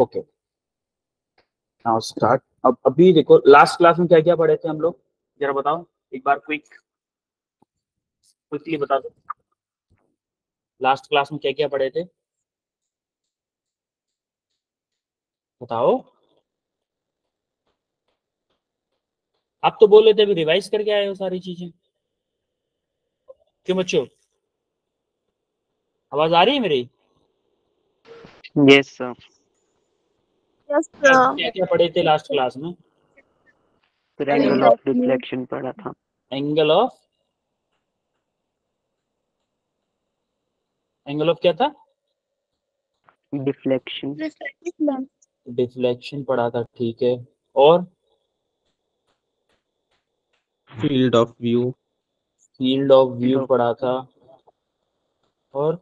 Okay, now start. अब अभी देखो लास्ट क्लास में क्या क्या पढ़े थे हम लोग, जरा बताओ एक बार क्विकली बता दो। लास्ट क्लास में क्या क्या पढ़े थे बताओ। आप तो बोल रहे थे अभी रिवाइज करके आए हो सारी चीजें, क्यों बच्चों? आवाज आ रही है मेरी? Yes sir. यस क्या क्या पढ़े थे लास्ट क्लास में? फिर एंगल ऑफ डिफ्लेक्शन पढ़ा था। एंगल ऑफ क्या था? डिफ्लेक्शन। डिफ्लेक्शन पढ़ा था, ठीक है। और फील्ड ऑफ व्यू पढ़ा था। और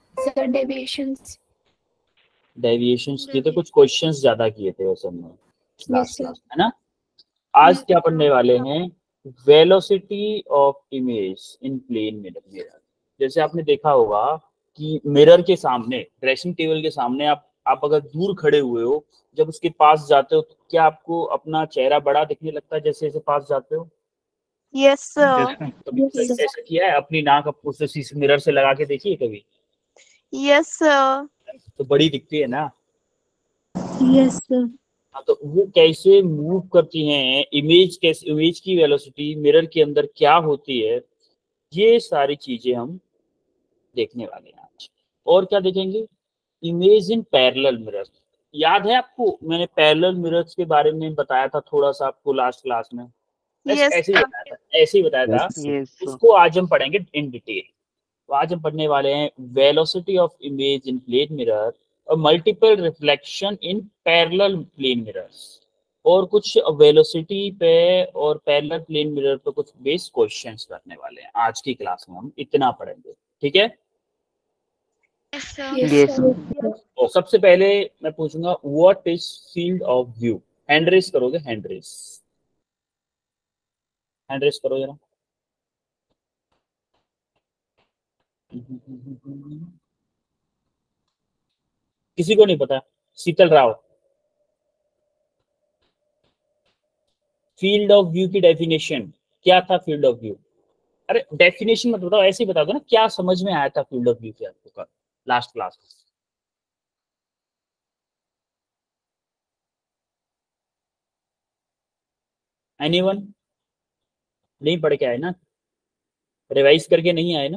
डेविएशंस किए थे, कुछ क्वेश्चंस ज्यादा किए थे वैसे हमने लास्ट क्लास है ना। आज क्या पढ़ने वाले हैं? Velocity of image in plane mirror. जैसे आपने देखा होगा कि मिरर के सामने, ड्रेसिंग टेबल के सामने आप अगर दूर खड़े हुए हो, जब उसके पास जाते हो तो क्या आपको अपना चेहरा बड़ा दिखने लगता है जैसे जैसे पास जाते हो? Yes sir. कभी ऐसा किया है? अपनी नाक उसे मिरर से लगा के देखिए कभी। Yes sir. तो बड़ी दिखती है ना। Yes sir. हाँ, तो वो कैसे मूव करती हैं इमेज, कैसे इमेज की वेलोसिटी मिरर के अंदर क्या होती है, ये सारी चीजें हम देखने वाले हैं आज। और क्या देखेंगे? Image in parallel mirror. याद है आपको मैंने पैरेलल मिरर्स के बारे में बताया था थोड़ा सा आपको लास्ट क्लास में? ऐसे ही बताया था। यस उसको आज हम पढ़ेंगे इन डिटेल। तो आज हम पढ़ने वाले हैं velocity of image in plane mirror और multiple reflection in parallel plane mirrors, और कुछ वेलोसिटी पे और पैरेलल प्लेन मिरर पे कुछ बेस क्वेश्चंस करने वाले हैं आज की क्लास में। हम इतना पढ़ेंगे, ठीक है। यस। तो सबसे पहले मैं पूछूंगा what is field of view. Hand raise करोगे? हैंड रेस करो जरा। किसी को नहीं पता? Sheetal Rao, field of view की डेफिनेशन क्या था? फील्ड ऑफ व्यू, अरे डेफिनेशन मत बताओ, ऐसे ही बता दो ना क्या समझ में आया था फील्ड ऑफ व्यू से आपको लास्ट क्लास में। एनीवन? नहीं पढ़ के आए ना, रिवाइज करके नहीं आए ना?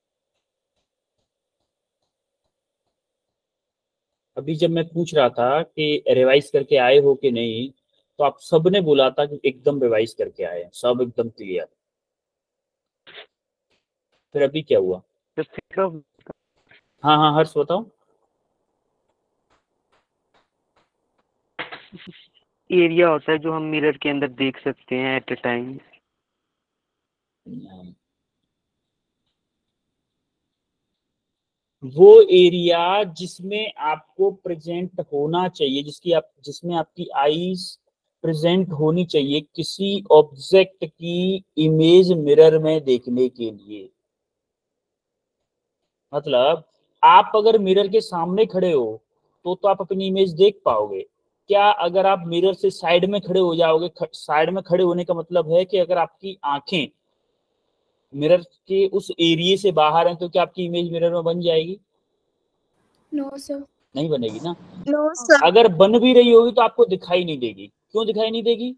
अभी जब मैं पूछ रहा था कि रिवाइज करके आए हो कि नहीं, तो आप सबने बोला था कि एकदम रिवाइज करके आए हैं, सब एकदम क्लियर। फिर अभी क्या हुआ? हाँ हाँ हर्ष बताओ। एरिया होता है जो हम मिरर के अंदर देख सकते हैं एट अ टाइम। वो एरिया जिसमें आपको प्रेजेंट होना चाहिए, जिसमें आपकी आईज प्रेजेंट होनी चाहिए किसी ऑब्जेक्ट की इमेज मिरर में देखने के लिए। मतलब आप अगर मिरर के सामने खड़े हो तो आप अपनी इमेज देख पाओगे। क्या अगर आप मिरर से साइड में खड़े हो जाओगे? साइड में खड़े होने का मतलब है कि अगर आपकी आंखें मिरर के उस एरिया से बाहर हैं तो क्या आपकी इमेज मिरर में बन जाएगी? No sir. नहीं बनेगी ना। No sir. अगर बन भी रही होगी तो आपको दिखाई नहीं देगी। क्यों दिखाई नहीं देगी?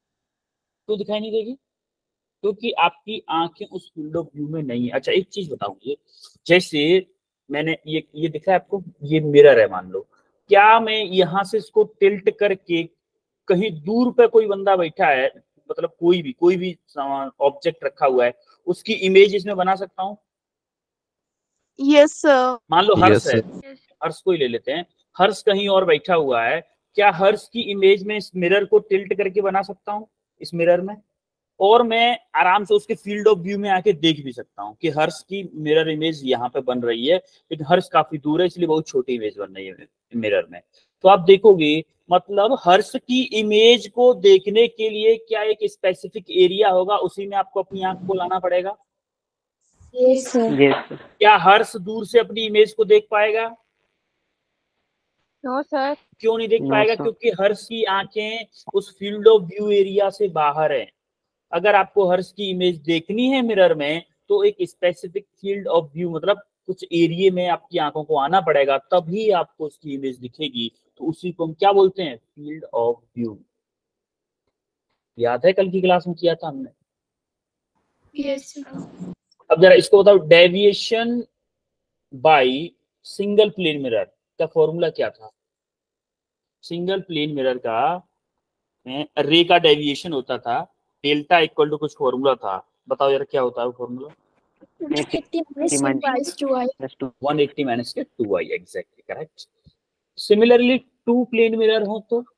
क्योंकि आपकी आंखें उस फील्ड ऑफ व्यू में नहीं है। अच्छा एक चीज बताऊंगी, जैसे मैंने ये दिखा है आपको, ये मिरर है मान लो। क्या मैं यहाँ से इसको टिल्ट करके कहीं दूर पे कोई बंदा बैठा है, मतलब कोई भी ऑब्जेक्ट रखा हुआ है, उसकी इमेज इसमें बना सकता हूँ? Yes sir. मान लो हर्ष Yes, है, sir. हर्ष को ही ले लेते हैं। हर्ष कहीं और बैठा हुआ है, क्या हर्ष की इमेज में इस मिरर को टिल्ट करके बना सकता हूँ इस मिरर में? और मैं आराम से उसके फील्ड ऑफ व्यू में आके देख भी सकता हूँ कि हर्ष की मिरर इमेज यहाँ पे बन रही है, लेकिन हर्ष काफी दूर है इसलिए बहुत छोटी इमेज बन रही है मिरर में। तो आप देखोगे मतलब हर्ष की इमेज को देखने के लिए क्या एक स्पेसिफिक एरिया होगा, उसी में आपको अपनी आंख को लाना पड़ेगा। Yes sir. यस। क्या हर्ष दूर से अपनी इमेज को देख पाएगा? No, sir. क्यों नहीं देख No, पाएगा? sir. क्योंकि हर्ष की आंखें उस फील्ड ऑफ व्यू एरिया से बाहर है। अगर आपको हर्ष की इमेज देखनी है मिरर में, तो एक स्पेसिफिक फील्ड ऑफ व्यू, मतलब कुछ एरिया में आपकी आंखों को आना पड़ेगा, तभी आपको उसकी इमेज दिखेगी। तो उसी को हम क्या बोलते हैं? Field of view. याद है कल की क्लास में किया था हमने? Yes, sir. अब जरा इसको बताओ, deviation by single plane mirror का फॉर्मूला क्या था? सिंगल प्लेन मिरर का रे का डेविएशन होता था डेल्टा इक्वल टू कुछ फॉर्मूला था। बताओ यार क्या होता है वो फॉर्मूला? 180 minus 2y. 180 माइनस के 2y, exactly correct. Similarly two plane mirror हो तो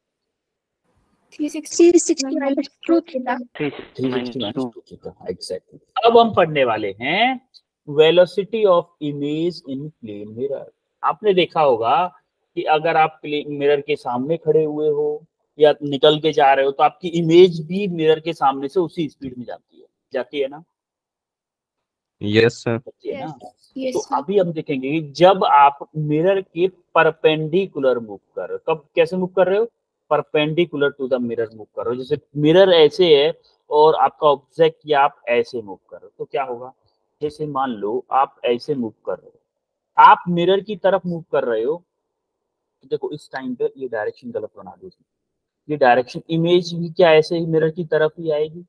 360 minus 2 theta. 360 minus 2 theta, exactly. अब हम पढ़ने वाले हैं velocity of image in plane mirror. आपने देखा होगा कि अगर आप प्लेन मिरर के सामने खड़े हुए हो या निकल के जा रहे हो, तो आपकी इमेज भी मिरर के सामने से उसी स्पीड में जाती है ना? Yes, sir. जाती है ना? Yes, तो sir. अभी हम देखेंगे कि जब आप मिरर के परपेंडिकुलर मूव कर रहे हो, कब कैसे मूव कर रहे हो? Perpendicular to the mirror move कर रहे हो। जैसे मिरर ऐसे है और आपका ऑब्जेक्ट या आप ऐसे मूव कर रहे हो, तो क्या होगा? जैसे मान लो आप ऐसे मूव कर रहे हो, आप मिरर की तरफ मूव कर रहे हो, तो देखो इस टाइम पे ये डायरेक्शन गलत बना दीजिए। ये डायरेक्शन इमेज भी क्या ऐसे ही मिरर की तरफ ही आएगी?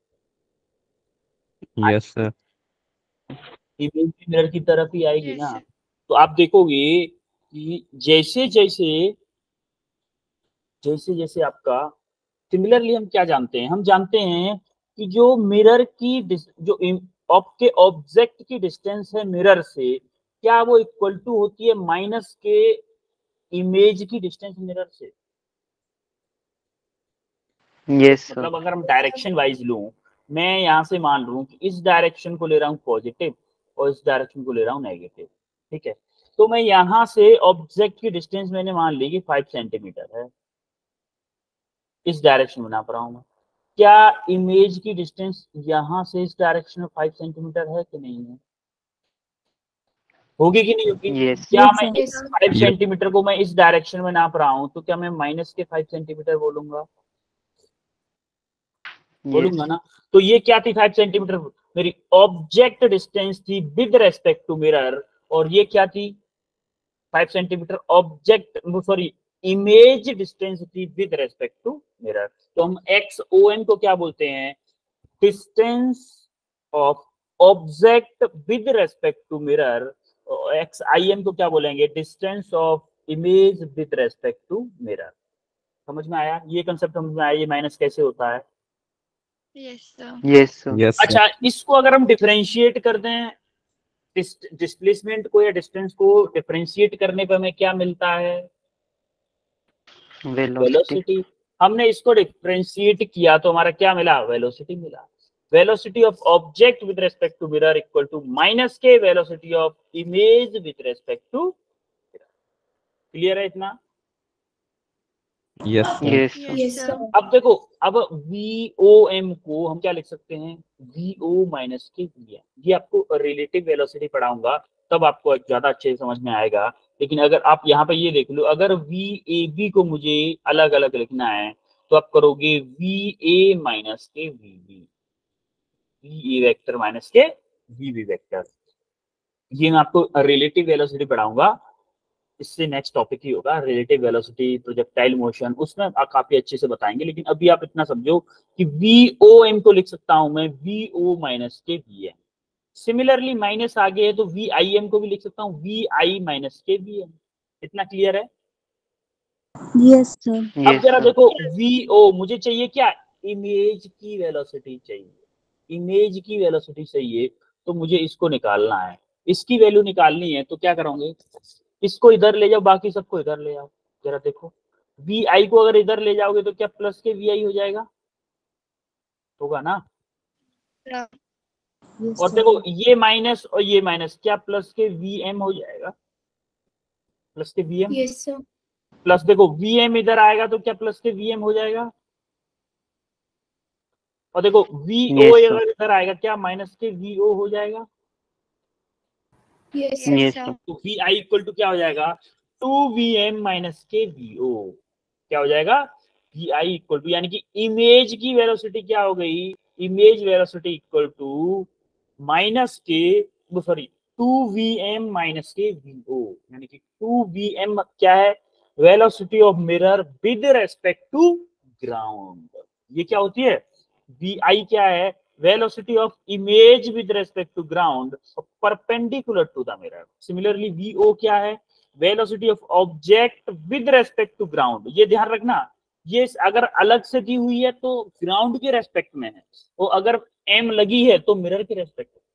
Yes, sir. इमेज भी मिरर की तरफ ही आएगी Yes, ना? sir. तो आप देखोगे कि जैसे जैसे आपका, सिमिलरली हम क्या जानते हैं? हम जानते हैं कि जो मिरर की जो आपके ऑब्जेक्ट की डिस्टेंस है मिरर से, क्या वो इक्वल टू होती है माइनस के इमेज की डिस्टेंस मिरर से? Yes, sir. मतलब अगर हम डायरेक्शन वाइज लूं, मैं यहां से मान लूं कि इस डायरेक्शन को ले रहा हूं पॉजिटिव और इस डायरेक्शन को ले रहा हूं नेगेटिव, ठीक है? तो मैं यहां से ऑब्जेक्ट की डिस्टेंस मैंने मान ली कि 5 सेंटीमीटर है, इस डायरेक्शन में नाप रहा हूं मैं। क्या इमेज की डिस्टेंस यहां से इस डायरेक्शन में 5 सेंटीमीटर है कि नहीं है? होगी कि नहीं होगी? Yes. क्या Yes, मैं sir. इस 5 Yes. सेंटीमीटर को मैं इस डायरेक्शन में नाप रहा हूं, तो क्या मैं माइनस के 5 सेंटीमीटर बोलूंगा? Yes. बोलूंगा ना? तो ये क्या थी? 5 सेंटीमीटर मेरी ऑब्जेक्ट डिस्टेंस थी विद रेस्पेक्ट टू मिरर, और ये क्या थी? 5 centimetre object, sorry, image distance थी विद रेस्पेक्ट टू मिरर। तो हम एक्स ओ एन को क्या बोलते हैं? Distance of object with respect to mirror. X I M को क्या बोलेंगे? Distance of image with respect to mirror. समझ में आया? ये कंसेप्ट समझ में आया? ये माइनस कैसे होता है? Yes, sir. Yes, sir. Yes, sir. अच्छा, इसको अगर हम डिफरेंशिएट कर दें, डिस्प्लेसमेंट को या डिस्टेंस को डिफरेंशिएट करने पर हमें क्या मिलता है? Velocity. वेलोसिटी। हमने इसको डिफरेंशिएट किया तो हमारा क्या मिला? वेलोसिटी मिला। Velocity of object with respect to mirror equal to minus के velocity of image with respect to mirror. Clear है इतना? Yes, sir. Yes, sir. Yes, sir. अब देखो, अब VOM को हम क्या लिख सकते हैं? VO माइनस के VM। ये आपको रिलेटिव वेलोसिटी पढ़ाऊंगा, तब आपको ज्यादा अच्छे से समझ में आएगा। लेकिन अगर आप यहाँ पे ये देख लो, अगर VAB को मुझे अलग अलग लिखना है, तो आप करोगे VA माइनस के VB, VA वेक्टर माइनस के VB वेक्टर। ये मैं आपको रिलेटिव वेलोसिटी पढ़ाऊंगा, इससे नेक्स्ट टॉपिक ही होगा रिलेटिव वेलोसिटी, प्रोजेक्टाइल मोशन, उसमें आप काफी अच्छे से बताएंगे। लेकिन अभी आप इतना समझो कि VOM को लिख सकता हूं मैं VO माइनस के VM। सिमिलरली माइनस आगे है तो VIM को भी लिख सकता हूं VI माइनस के VM। इतना क्लियर है? Yes, sir. अब Yes, जरा sir. देखो, VO मुझे चाहिए क्या? इमेज की वेलोसिटी चाहिए। इमेज की वेलोसिटी चाहिए तो मुझे इसको निकालना है। इसकी वैल्यू निकालनी है तो क्या करोगे? इसको इधर ले जाओ, बाकी सबको इधर ले आओ। जरा देखो, VI को अगर इधर ले जाओगे तो क्या प्लस के VI हो जाएगा? होगा ना? Yes, और sir. देखो ये माइनस और ये माइनस, क्या प्लस के VM हो जाएगा? प्लस के VM। Yes, sir. प्लस देखो VM इधर आएगा तो क्या प्लस के VM हो जाएगा? और देखो VO Yes, sir. अगर इधर आएगा, क्या माइनस के VO हो जाएगा? Yes, Yes, sir. sir. तो VI इक्वल टू क्या हो जाएगा? 2vm माइनस के vo। क्या हो जाएगा? vi इक्वल टू, यानी कि इमेज की वेलोसिटी क्या हो गई? Image velocity equal to minus के, सॉरी 2vm माइनस के vo, यानी कि 2vm क्या है? Velocity of mirror with respect to ground. ये क्या होती है? vi क्या है? Velocity of image with respect to ground perpendicular to the mirror. Similarly vo क्या है? Velocity of object with respect to ground. ये ध्यान रखना, ये अगर अलग से दी हुई है तो ग्राउंड के रेस्पेक्ट में है, और अगर m लगी है तो मिरर के रेस्पेक्ट में।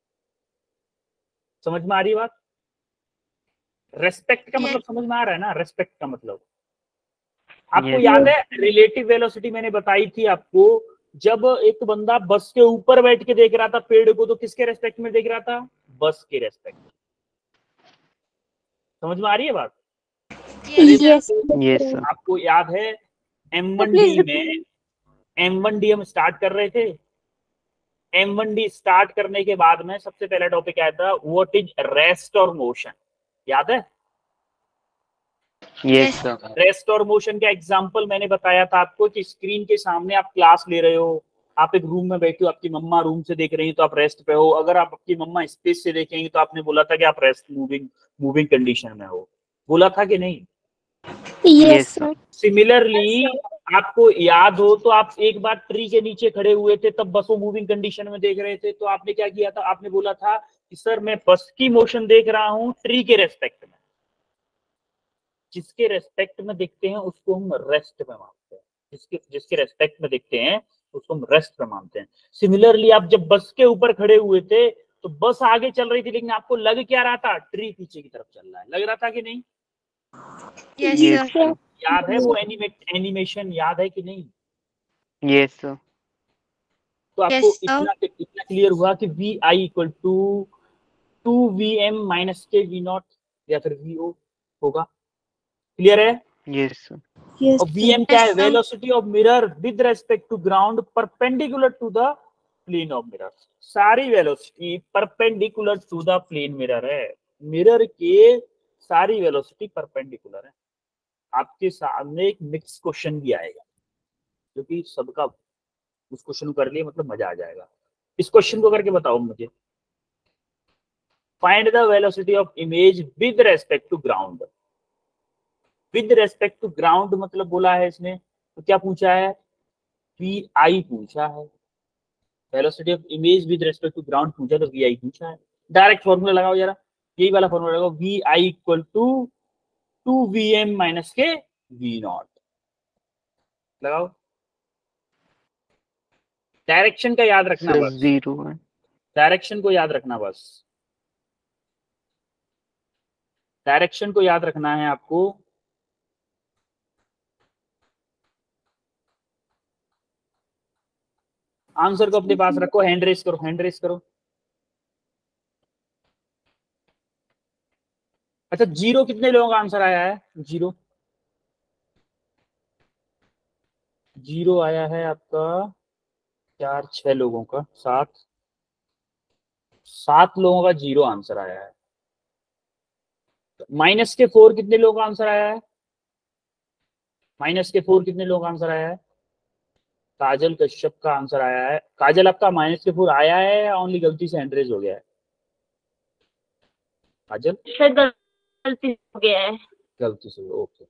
समझ में आ रही है बात? रेस्पेक्ट का मतलब समझ में आ रहा है ना? रेस्पेक्ट का मतलब आपको याद है? रिलेटिव वेलोसिटी मैंने बताई थी आपको, जब एक बंदा बस के ऊपर बैठ के देख रहा था पेड़ को, तो किसके रेस्पेक्ट में देख रहा था? बस के रेस्पेक्ट में। समझ में आ रही है बात? Yes. Yes sir. आपको याद है M1D में, M1D हम स्टार्ट कर रहे थे, M1D स्टार्ट करने के बाद में सबसे पहला टॉपिक आया था व्हाट इज रेस्ट और मोशन। याद है? Yes sir. रेस्ट और मोशन का एग्जांपल मैंने बताया था आपको कि स्क्रीन के सामने आप क्लास ले रहे हो, आप एक रूम में बैठे हो, आपकी मम्मा रूम से देख रही है तो आप रेस्ट पे हो। अगर आप आपकी मम्मा स्पेस से देखेंगे तो आपने बोला था कि आप रेस्ट मूविंग कंडीशन में हो। बोला था कि नहीं? Yes, sir. सिमिलरली आपको याद हो तो आप एक बार ट्री के नीचे खड़े हुए थे, तब बस वो मूविंग कंडीशन में देख रहे थे, तो आपने क्या किया था? आपने बोला था कि सर मैं बस की मोशन देख रहा हूं ट्री के रेस्पेक्ट में। जिसके रेस्पेक्ट में देखते हैं उसको हम रेस्ट में मानते हैं, जिसके रेस्पेक्ट में देखते हैं उसको हम रेस्ट में मानते हैं। सिमिलरली आप जब बस के ऊपर खड़े हुए थे तो बस आगे चल रही थी, लेकिन आपको लग क्या रहा था? ट्री पीछे की तरफ चल रहा है। लग रहा था कि नहीं? Yes, yes sir. सर। याद है वो एनिमेशन? याद है कि नहीं? Yes sir. तो आपको Yes, sir. इतना क्लियर हुआ कि vi equal to 2vm minus के v नॉट या फिर vo होगा। क्लियर है? Yes sir. Yes, और vm क्या है? Yes, sir. Velocity of mirror with respect to ground perpendicular to the plane of mirror. सारी velocity perpendicular to the plane mirror है। मिरर के सारी वेलोसिटी परपेंडिकुलर है। आपके सामने एक मिक्स क्वेश्चन भी आएगा, क्योंकि सबका उस क्वेश्चन को कर लिए मतलब मजा आ जाएगा। इस क्वेश्चन को करके बताओ मुझे, find the velocity of image with respect to ground. With respect to ground मतलब बोला है इसने, तो क्या पूछा है? vi पूछा है। Velocity of image with respect to ground पूछा तो vi पूछा है। डायरेक्ट फॉर्मूला लगाओ जरा, यही वाला फॉर्मूला लगाओ, vi equal to 2vm minus के v नॉट। लगाओ। डायरेक्शन का याद रखना सर बस, 0 है। डायरेक्शन को याद रखना बस, डायरेक्शन को याद रखना है आपको। आंसर को अपने पास रखो, हैंड रेस करो, हैंड रेस करो। अच्छा, जीरो कितने लोगों का आंसर आया है? जीरो, जीरो आया है आपका 4-6 लोगों का, 7 लोगों का जीरो आंसर आया है। माइनस के 4 कितने लोगों का आंसर आया है? माइनस के 4 कितने लोगों का आंसर आया है? काजल कश्यप का आंसर आया है। काजल आपका माइनस के 4 आया है या ओनली गलती से हैंड रेस हो गया है? काजल सर गलती हो गया है। गलती से, ओके।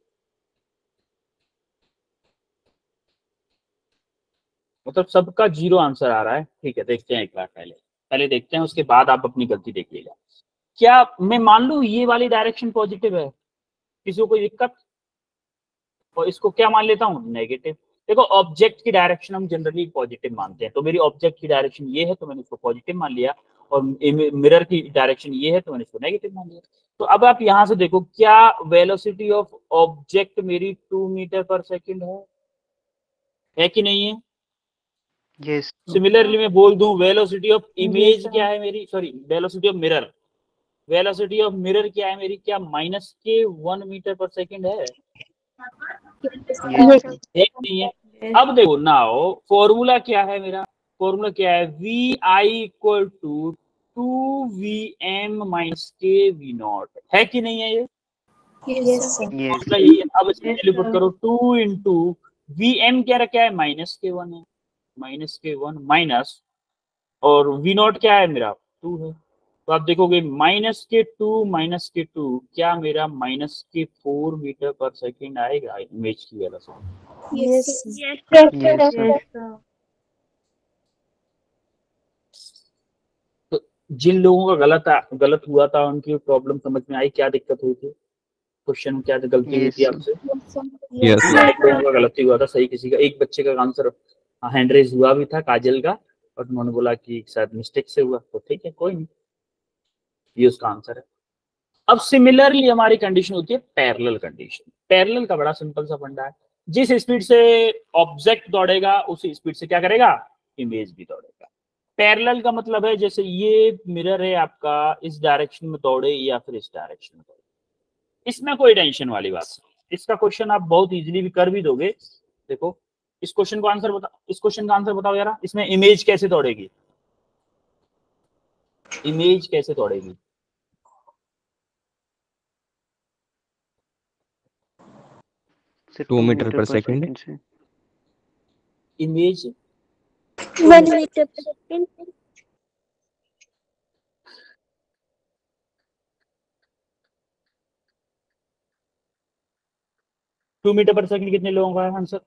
मतलब सबका जीरो आंसर आ रहा है। ठीक है, देखते हैं एक बार, पहले देखते हैं, उसके बाद आप अपनी गलती देखिएगा। क्या मैं मान लूं ये वाली डायरेक्शन पॉजिटिव है? किसी को कोई दिक्कत? और इसको क्या मान लेता हूँ? नेगेटिव। देखो, ऑब्जेक्ट की डायरेक्शन हम जनरली पॉजिटिव मानते हैं, तो मेरी ऑब्जेक्ट की डायरेक्शन ये है तो मैंने इसको पॉजिटिव मान लिया, और मिरर की डायरेक्शन ये है तो मैंने इसको नेगेटिव मान लिया। तो अब आप यहां से देखो, क्या वेलोसिटी ऑफ ऑब्जेक्ट मेरी 2 मीटर पर सेकेंड है कि नहीं है? यस सिमिलरली मैं बोल दूं वेलोसिटी ऑफ इमेज क्या है मेरी, sorry velocity of mirror, velocity of mirror क्या है मेरी? क्या माइनस के 1 मीटर पर सेकेंड है? यस एक नहीं है। अब देखो नाउ फॉर्मूला क्या है मेरा? फॉर्मूला क्या है? V I equal to 2vm minus के v नॉट, है कि नहीं है ये? Yes, sir. यस मसला यही है। अब इसकी वैल्यू पुट करो 2 इंटू वी एम क्या रखा है -k1 है, -k1 माइनस और वी नॉट क्या है मेरा 2 है। तो आप देखोगे -k2 क्या मेरा -k4 मीटर पर सेकेंड आएगा इमेज की वेलोसिटी। Yes. Yes, yes sir sir. तो जिन लोगों का गलत हुआ था उनकी प्रॉब्लम समझ में आई, क्या दिक्कत हुई थी, क्वेश्चन में क्या गलती हुई थी यस आपसे? Yes, sir. एक लोगों का गलती हुआ था, सही किसी का, एक बच्चे का आंसर हैंड रेज हुआ भी था काजल का, और उन्होंने बोला कि शायद मिस्टेक से हुआ, तो ठीक है कोई नहीं, ये उसका आंसर है। अब सिमिलरली हमारी कंडीशन होती है पैरेलल कंडीशन। पैरेलल का बड़ा सिंपल सा फंडा है, जिस स्पीड से ऑब्जेक्ट दौड़ेगा उसी स्पीड से क्या करेगा, इमेज भी दौड़ेगा। पैरेलल का मतलब है जैसे ये मिरर है आपका, इस डायरेक्शन में दौड़े या फिर इस डायरेक्शन में दौड़े, इसमें कोई टेंशन वाली बात नहीं। इसका क्वेश्चन आप बहुत इजीली भी कर भी दोगे। देखो इस क्वेश्चन का आंसर बताओ, इस क्वेश्चन का आंसर बताओ यार, इसमें इमेज कैसे दौड़ेगी, इमेज कैसे दौड़ेगी? सर 2 2 मीटर पर सेकंड। सेकंड से image 1 meter per second. 2 metre पर सेकंड कितने लोगों का है आंसर?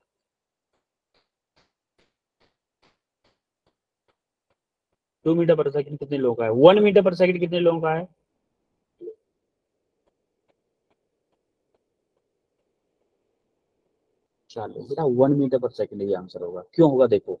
टू मीटर पर सेकंड कितने लोगों का है? 1 मीटर पर सेकंड कितने लोगों का है? चलो बेटा 1 मीटर पर सेकंड ये आंसर होगा। क्यों होगा देखो,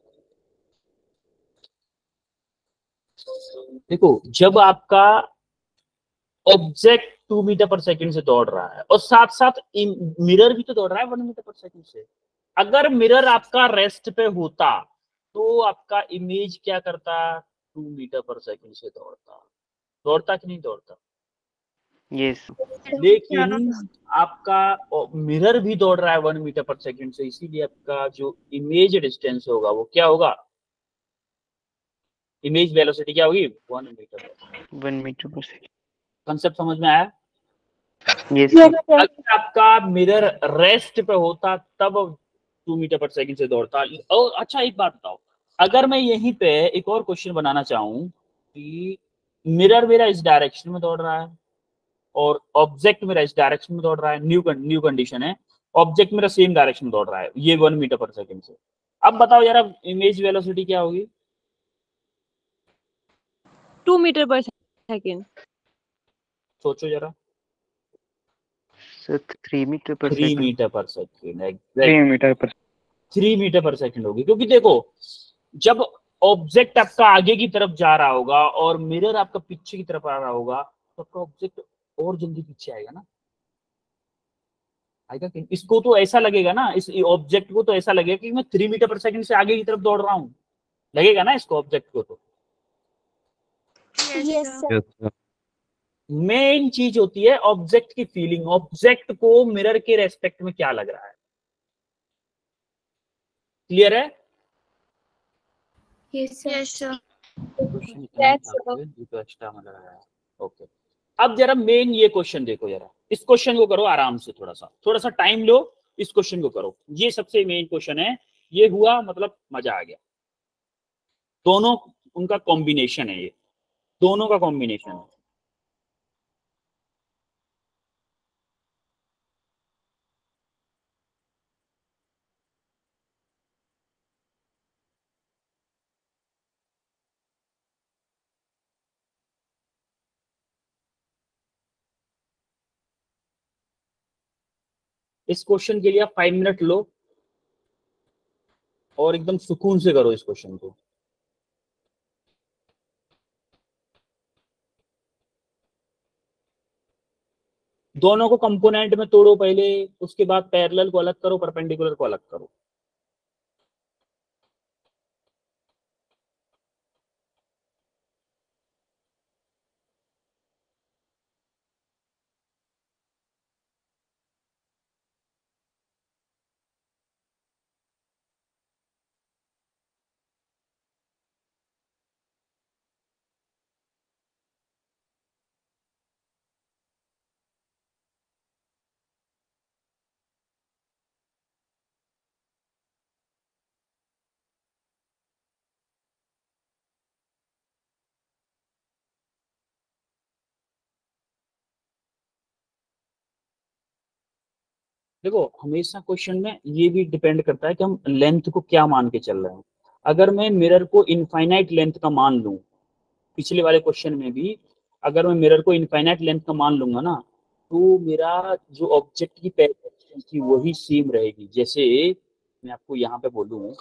देखो जब आपका ऑब्जेक्ट 2 मीटर पर सेकंड से दौड़ रहा है और साथ साथ मिरर भी तो दौड़ रहा है 1 मीटर पर सेकंड से, अगर मिरर आपका रेस्ट पे होता तो आपका इमेज क्या करता, 2 मीटर पर सेकंड से दौड़ता, दौड़ता कि नहीं दौड़ता? यस लेकिन आपका मिरर भी दौड़ रहा है 1 मीटर पर सेकंड से, इसीलिए आपका जो इमेज डिस्टेंस होगा वो क्या होगा, इमेज वेलोसिटी क्या होगी, 1 मीटर। 1 मीटर पर सेकंड कंसेप्ट समझ में आया? Yes Yes, sir sir. अगर आपका मिरर रेस्ट पे होता तब 2 मीटर पर सेकंड से दौड़ता। और अच्छा एक बात बताओ, अगर मैं यहीं पे एक और क्वेश्चन बनाना चाहूं कि मिरर मेरा इस डायरेक्शन में दौड़ रहा है और ऑब्जेक्ट मेरा इस डायरेक्शन में दौड़ रहा है, न्यू कंडीशन है, ऑब्जेक्ट मेरा सेम डायरेक्शन में दौड़ रहा है, ये 1 मीटर पर सेकंड से, अब बताओ यार अब इमेज वेलोसिटी क्या होगी? 2 meter per second. सोचो जरा। Sir 3 metre per 3 second metre पर सेकंड, 3 मीटर पर 3 मीटर पर सेकंड होगी, क्योंकि देखो जब ऑब्जेक्ट आपका आगे की तरफ जा रहा होगा और मिरर आपका पीछे की तरफ आ रहा होगा तो आपका ऑब्जेक्ट और जल्दी पीछे आएगा ना, आएगा कि इसको तो ऐसा लगेगा ना, इस ऑब्जेक्ट को तो ऐसा लगेगा कि मैं 3 मीटर पर सेकंड से आगे की तरफ दौड़ रहा हूं, लगेगा ना इसको ऑब्जेक्ट को। तो Yes, sir. Yes, sir. Main चीज होती है ऑब्जेक्ट की फीलिंग, ऑब्जेक्ट को मिरर के रेस्पेक्ट में क्या लग रहा है, क्लियर है? Yes, sir. Yes, sir. Question इतना ही Yes, था sir. कोई जो एक्स्ट्रा में लगाया। ओके, अब जरा मेन ये क्वेश्चन देखो जरा, इस क्वेश्चन को करो आराम से, थोड़ा सा टाइम लो, इस क्वेश्चन को करो, ये सबसे मेन क्वेश्चन है, ये हुआ मतलब मजा आ गया। दोनों उनका कॉम्बिनेशन है, ये दोनों का कॉम्बिनेशन है। इस क्वेश्चन के लिए आप 5 मिनट लो और एकदम सुकून से करो इस क्वेश्चन को। दोनों को कंपोनेंट में तोड़ो पहले, उसके बाद पैरेलल को अलग करो, परपेंडिकुलर को अलग करो। देखो हमेशा क्वेश्चन में ये भी डिपेंड करता है कि हम लेंथ को क्या मान के चल रहे हैं। अगर मैं मिरर को इनफाइनाइट लेंथ का मान लूं, पिछले वाले क्वेश्चन में भी अगर मैं मिरर को इनफाइनाइट लेंथ का मान लूंगा ना, तो मेरा जो ऑब्जेक्ट की पैरामीटर थी वही सेम रहेगी। जैसे मैं आपको यहाँ पे बोलूँ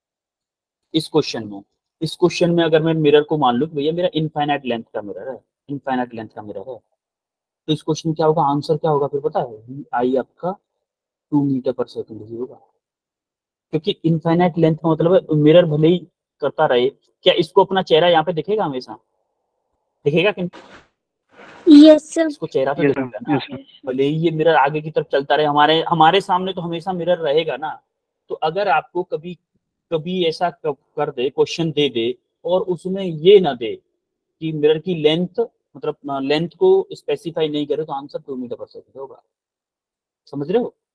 इस क्वेश्चन में अगर मैं मिरर को मान लूँ कि भैया मेरा इनफाइनाइट लेंथ का मिरर है, इनफाइनाइट लेंथ का मिरर है, तो इस क्वेश्चन में क्या होगा, आंसर क्या होगा फिर पता है, वी आई आपका 2 मीटर पर सेकेंड ही होगा। क्योंकि इनफाइनाइट लेंथ का मतलब है मिरर भले ही करता रहे, क्या इसको अपना चेहरा यहाँ पे दिखेगा, हमेशा दिखेगा कि यस सर। इसको चेहरा तो यस दिखेगा सर, ना। Yes sir. भले ही ये मिरर आगे की तरफ चलता रहे, हमारे हमारे सामने तो हमेशा मिरर रहेगा ना। तो अगर आपको कभी कभी ऐसा कर दे, क्वेश्चन दे दे और उसमें ये ना दे कि मिरर की लेंथ, मतलब लेंथ को स्पेसिफाई नहीं करे, तो आंसर 2 मीटर पर सेकेंड होगा। समझ रहे हो?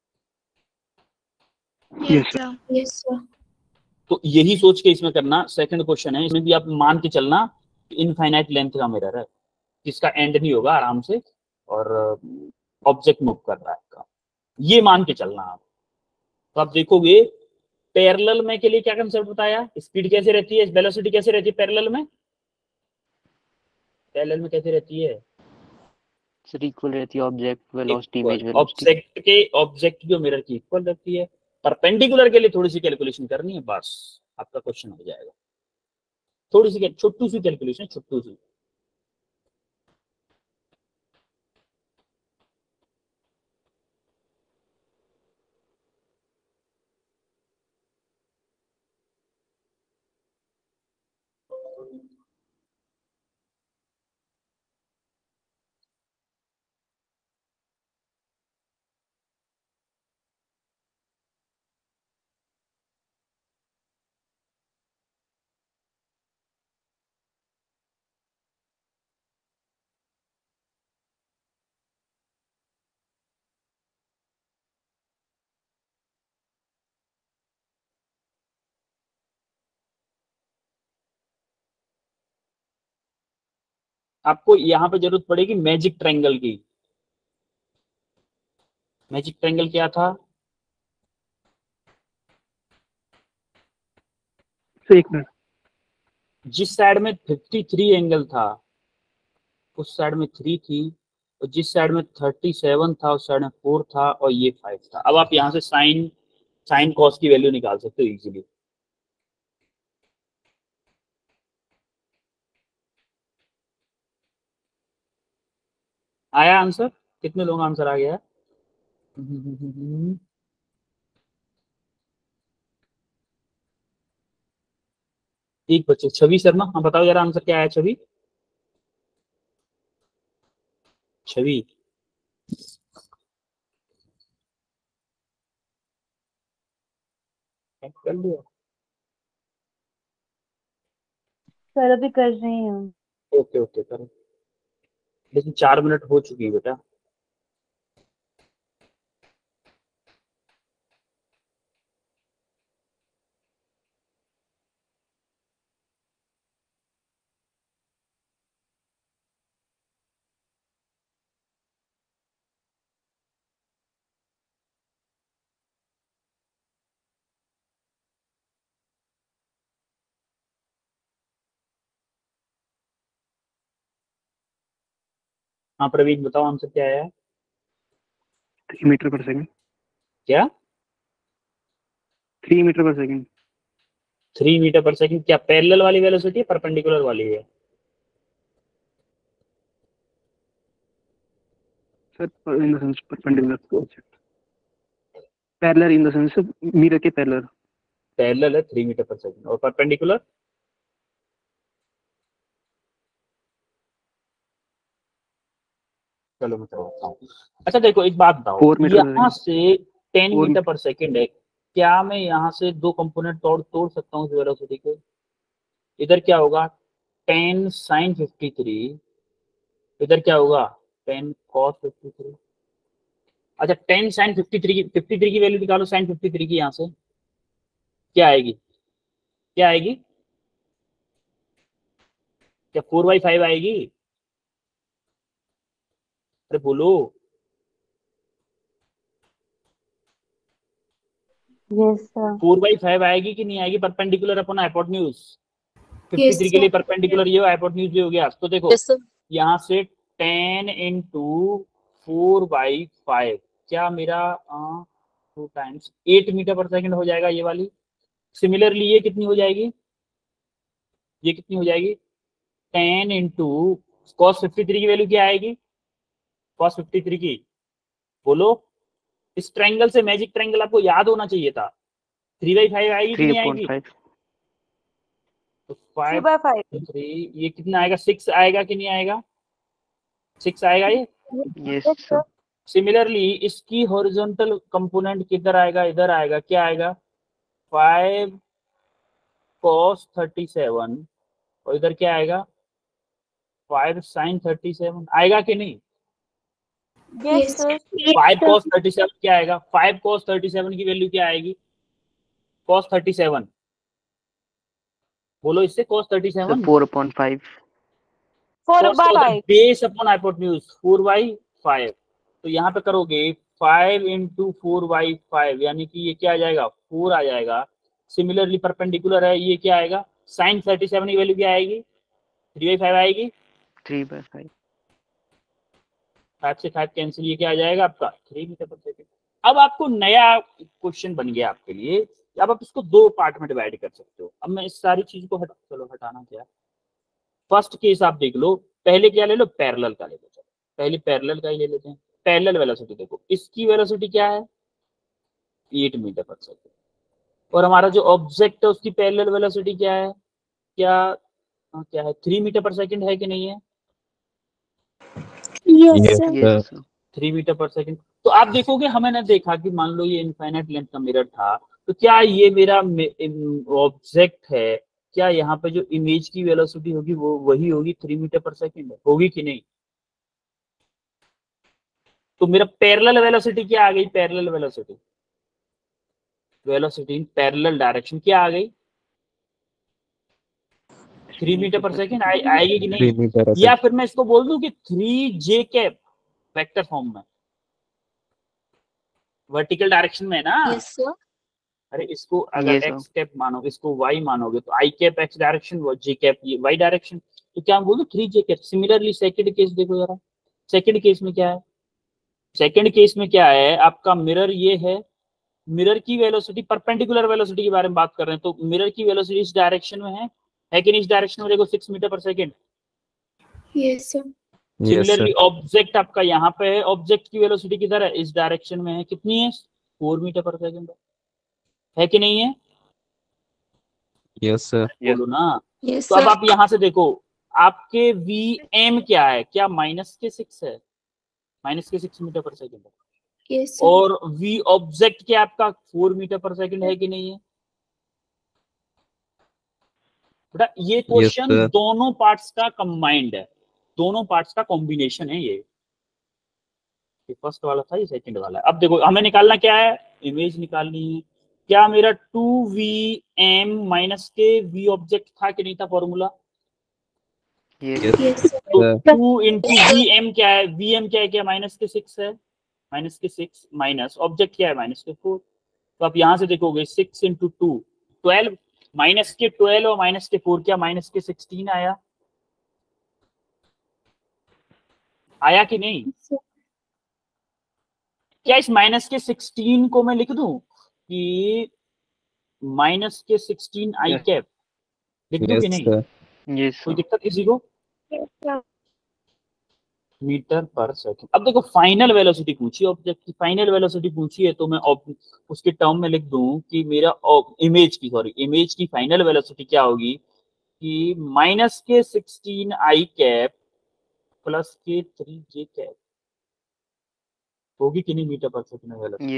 Yes sir. Yes sir. तो यही सोच के इसमें करना, सेकंड क्वेश्चन है इसमें भी आप मान के चलना कि इनफाइनाइट लेंथ का मिरर है जिसका एंड नहीं होगा आराम से, और ऑब्जेक्ट मूव कर रहा है आपका, ये मान के चलना आप। तो आप देखोगे पैरेलल में के लिए क्या कंसेप्ट बताया, स्पीड कैसे रहती है, वेलोसिटी कैसे रहती है पैरेलल में, पैरेलल में कैसे रहती है, सर इक्वल रहती है object velocity, equal, image velocity. Object जो मिरर की इक्वल रहती है। परपेंडिकुलर के लिए थोड़ी सी कैलकुलेशन करनी है, बस आपका क्वेश्चन हो जाएगा। थोड़ी सी छोटू सी कैलकुलेशन, छोटू सी। आपको यहाँ पे जरूरत पड़ेगी मैजिक ट्रायंगल की। मैजिक ट्रायंगल क्या था, सर एक मिनट। जिस साइड में 53 एंगल था उस साइड में 3 थी, और जिस साइड में 37 था उस साइड में 4 था, और ये 5 था। अब आप यहाँ से साइन साइन कॉस की वैल्यू निकाल सकते हो इजीली। आया आंसर? कितने लोग आंसर आ गया? एक बच्चे, छवि शर्मा, हाँ बताओ जरा आंसर क्या आया छवि? छवि कर लिया? सर अभी कर रही हूँ। ओके ओके करो, लेकिन 4 मिनट हो चुकी है बेटा। हाँ प्रवीण बताओ आंसर क्या आया? 3 मीटर पर सेकेंड। क्या? 3 मीटर पर सेकेंड। 3 मीटर पर सेकंड, क्या पैरेलल वाली वेलोसिटी है परपेंडिकुलर वाली है? Sir in the sense perpendicular to object, parallel in the sense mirror के पैरेलल। पैरेलल है 3 मीटर पर सेकंड, और परपेंडिकुलर चलो मैं करवाता हूँ। अच्छा देखो एक बात बताओ, 4 मीटर पर यहाँ सेकेंड। से 10 4 मीटर पर सेकंड है, क्या मैं यहाँ से दो कंपोनेंट तोड़ तोड़ सकता हूँ वेलोसिटी के? इधर क्या होगा 10 sin 53, इधर क्या होगा 10 cos 53। अच्छा 10 sin 53 की वैल्यू निकालो, sin 53 की यहाँ से क्या आएगी, क्या आएगी, क्या 4/5 आएगी? अरे बोलो, Yes, sir. 4/5 आएगी कि नहीं आएगी परपेंडिकुलर अपॉन हाइपोटेन्यूज? 53 के लिए परपेंडिकुलर ये हाइपोटेन्यूज भी हो गया। तो देखो यहाँ से 10 into 4/5 क्या मेरा 2 times 8 मीटर पर सेकंड हो जाएगा ये वाली। सिमिलरली ये कितनी हो जाएगी, ये कितनी हो जाएगी 10 into cos 53 की वैल्यू क्या आएगी, cos 53 की बोलो। इस ट्रायंगल से मैजिक ट्रायंगल आपको याद होना चाहिए था। 3/5 आएगी कि नहीं आएगी? 3/5 तो 5/3 ये कितना आएगा, 6 आएगा कि नहीं आएगा? 6 आएगा ये। Yes sir. सिमिलरली इसकी हॉरिजॉन्टल कंपोनेंट किधर आएगा, इधर आएगा। क्या आएगा 5 cos 37 और इधर क्या आएगा 5 sin 37 आएगा कि नहीं? Yes, sir. 5 cos 37 क्या आएगा, 5 cos 37 की वैल्यू क्या आएगी, cos 37 बोलो इससे cos 37 4/5 बेस अपॉन हाइपोटेन्यूज 4/5। तो यहाँ पे करोगे 5 into 4/5 यानी कि ये क्या आ जाएगा 4 आ जाएगा। सिमिलरली परपेंडिकुलर है, ये क्या आएगा sin 37 की वैल्यू क्या आएगी 3/5 आएगी। 3/5 5 से 5 कैंसिल, ये क्या आ जाएगा आपका 3 मीटर पर सेकंड। अब आपको नया क्वेश्चन बन गया आपके लिए। अब आप इसको 2 पार्ट में डिवाइड कर सकते हो। अब मैं इस सारी चीज को चलो हटाना क्या, फर्स्ट केस आप देख लो। पहले क्या ले लो, पैरेलल का ले लो। चलो पहले पैरेलल का ही ले लेते हैं। पैरेलल वेलोसिटी देखो, इसकी वेलोसिटी क्या है 8 मीटर पर सेकंड और हमारा जो ऑब्जेक्ट है उसकी पैरेलल वेलोसिटी क्या है, क्या है 3 मीटर पर सेकंड है कि नहीं है? Yes, sir. Yes sir. 3 metre पर सेकंड। तो आप देखोगे हमें ना देखा कि मान लो ये इनफाइनाइट लेंथ का मिरर था, तो क्या ये मेरा ऑब्जेक्ट है, क्या यहाँ पे जो इमेज की वेलोसिटी होगी वो वही होगी 3 मीटर पर सेकंड, होगी कि नहीं? तो मेरा पैरेलल वेलोसिटी क्या आ गई, parallel velocity in parallel direction क्या आ गई 3 मीटर पर सेकंड आएगी कि 3 नहीं? मीटर या फिर मैं इसको बोल दूं कि 3j कैप वेक्टर फॉर्म में, वर्टिकल डायरेक्शन में है ना। Yes, sir. अरे इसको अगर Yes, x कैप मानोगे, इसको y मानोगे, तो i कैप x डायरेक्शन व j कैप ये y डायरेक्शन। तो क्या हम बोलूं 3j cap. Similarly second case देखो जरा, सेकंड केस में क्या है, सेकंड केस में क्या है आपका मिरर ये है, मिरर की वेलोसिटी परपेंडिकुलर वेलोसिटी के बारे में बात कर रहे हैं, तो मिरर की वेलोसिटी इस डायरेक्शन में है कि नहीं, इस डायरेक्शन में देखो 6 मीटर पर second. Yes, sir. Similarly object आपका यहाँ पे है, ऑब्जेक्ट की वेलोसिटी किधर है, इस डायरेक्शन में है, कितनी है 4 मीटर पर सेकंड है कि नहीं है? Yes sir. बोलो ना। Yes, तो अब sir. आप यहाँ से देखो आपके Vm क्या है, क्या -6 है, -6 मीटर पर सेकंड है। Yes, sir. और V ऑब्जेक्ट क्या आपका 4 मीटर पर सेकंड है कि नहीं है? बेटा ये क्वेश्चन sir. दोनों पार्ट्स का कंबाइंड है, दोनों पार्ट्स का कॉम्बिनेशन है ये फर्स्ट वाला था, ये सेकंड वाला है। अब देखो हमें निकालना क्या है, इमेज निकालनी है। क्या मेरा 2Vm माइनस के V ऑब्जेक्ट था कि नहीं था फॉर्मूला? Yes, sir. तो 2 into Vm क्या है, Vm क्या है, क्या -6 है, -6 माइनस ऑब्जेक्ट क्या है -4। तो आप यहाँ से देखोगे 6 into 2 12, -12 और -4 क्या -16 आया कि नहीं? क्या इस -16 को मैं लिख दूं कि -16 आई कैप लिख दूं कि नहीं? यस कोई दिक्कत किसी को? मीटर पर सेकंड। अब देखो फाइनल वेलोसिटी पूछी, ऑब्जेक्ट की फाइनल वेलोसिटी पूछी है, तो मैं उसके टर्म में लिख दूं कि मेरा इमेज की फाइनल वेलोसिटी क्या होगी कि -16 आई कैप प्लस के 3j कैप होगी कि नहीं मीटर पर सेकंड वेलोसिटी?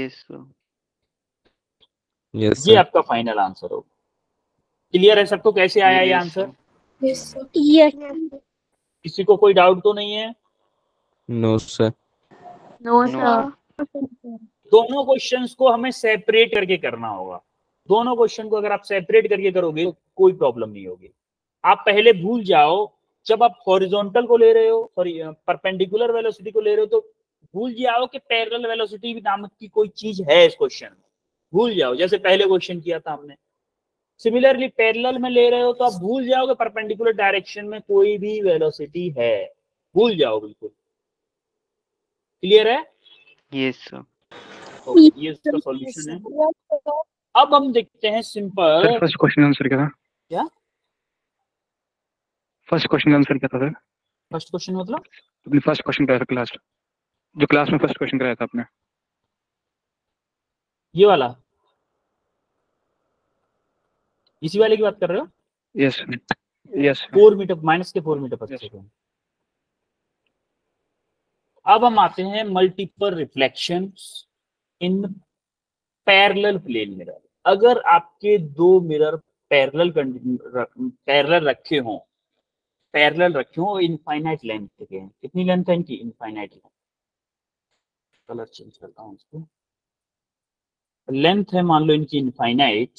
यस ये आपका फाइनल आंसर होगा। क्लियर है सबको कैसे आया ये आंसर? Yes, sir. Yes. किसी को कोई डाउट तो नहीं है? No sir. No, sir. दोनों क्वेश्चंस को हमें सेपरेट करके करना होगा। दोनों क्वेश्चन को अगर आप सेपरेट करके करोगे तो कोई प्रॉब्लम नहीं होगी। आप पहले भूल जाओ, जब आप हॉरिजॉन्टल को ले रहे हो, सॉरी परपेंडिकुलर वेलोसिटी को ले रहे हो, तो भूल जाओ कि पैरेलल वेलोसिटी नामक की कोई चीज है इस क्वेश्चन में, भूल जाओ, जैसे पहले क्वेश्चन किया था हमने। सिमिलरली पैरेलल में ले रहे हो तो आप भूल जाओगे परपेंडिकुलर डायरेक्शन में कोई भी वेलोसिटी है, भूल जाओ बिल्कुल। क्लियर है? Yes sir. ओके, ये इसका सॉल्यूशन है। अब हम देखते हैं सिंपल। फर्स्ट क्वेश्चन आंसर क्या था? क्या फर्स्ट क्वेश्चन आंसर क्या था सर? फर्स्ट क्वेश्चन मतलब? अपने फर्स्ट क्वेश्चन कराया था क्लास, जो क्लास में फर्स्ट क्वेश्चन कराया था आपने, ये वाला, इसी वाले की बात कर रहे हो? यस यस 4 मीटर माइनस के 4 मीटर पर सेकेंड। अब हम आते हैं multiple reflections in parallel plane mirror. अगर आपके दो मिरर पैरेलल रखे हो इनफाइनाइट लेंथ के हैं। कितनी लेंथ है इनकी? Infinite length. कलर चेंज करता हूँ इसको। लेंथ है मान लो इनकी इनफाइनाइट,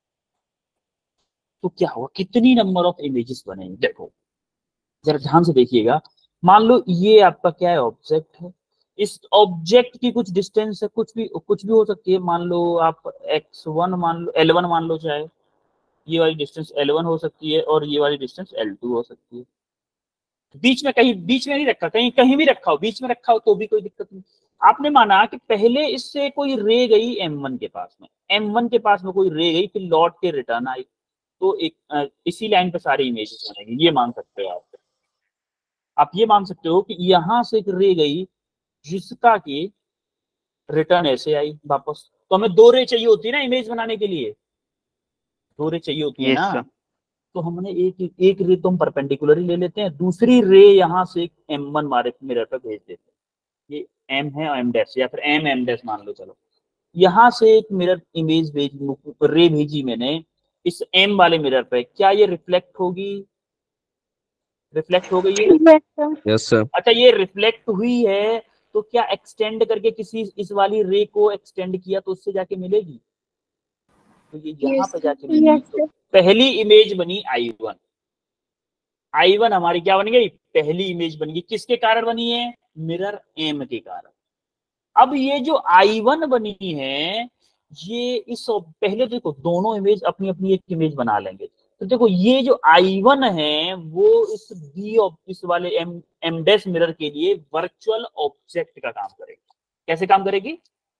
तो क्या होगा, कितनी नंबर ऑफ इमेजेस बनेंगे? देखो जरा ध्यान से देखिएगा। मान लो ये आपका क्या है, ऑब्जेक्ट है। इस ऑब्जेक्ट की कुछ डिस्टेंस है, कुछ भी हो सकती है। मान लो आप x1 मान लो, L1 मान लो, चाहे ये वाली डिस्टेंस L1 हो सकती है और ये वाली डिस्टेंस L2 हो सकती है। बीच में नहीं रखा, कहीं भी रखा हो, बीच में रखा हो तो भी कोई दिक्कत नहीं। आपने माना कि पहले इससे कोई रे गई M1 के पास में, M1 के पास में कोई रे गई, फिर लौट के रिटर्न आई, तो एक इसी लाइन पे सारी इमेजेस बनेगी। ये मान सकते हो आप ये मान सकते हो कि यहां से एक रे गई जिसका की रिटर्न ऐसे आई वापस। तो हमें 2 रे चाहिए होती है ना इमेज बनाने के लिए, 2 रे चाहिए होती है ना। तो हमने एक रे तो हम परपेंडिकुलर ही ले लेते हैं, दूसरी रे यहाँ से M1 हमारे मिरर पर भेज देते हैं। ये M है M डैश, या फिर M डैश मान लो। चलो यहाँ से एक मिरर इमेज रे भेजी मैंने इस M वाले मिरर पे, क्या ये रिफ्लेक्ट होगी? रिफ्लेक्ट हो गई है? Yes sir. अच्छा, ये रिफ्लेक्ट हुई है तो क्या एक्सटेंड करके किसी इस वाली रे को एक्सटेंड किया तो उससे जाके मिलेगी? तो ये यहाँ पे जाके मिलेगी। तो पहली इमेज बनी I1। I1 हमारी क्या बन गई? पहली इमेज बन गई। किसके कारण बनी है? मिरर M के कारण। अब ये जो I1 बनी है, ये इस पहले देखो दोनों इमेज अपनी अपनी एक इमेज बना लेंगे। तो देखो ये जो I1 है वो इस वाले M डैश मिरर के लिए वर्चुअल ऑब्जेक्ट का काम करेगी। कैसे काम करेगी?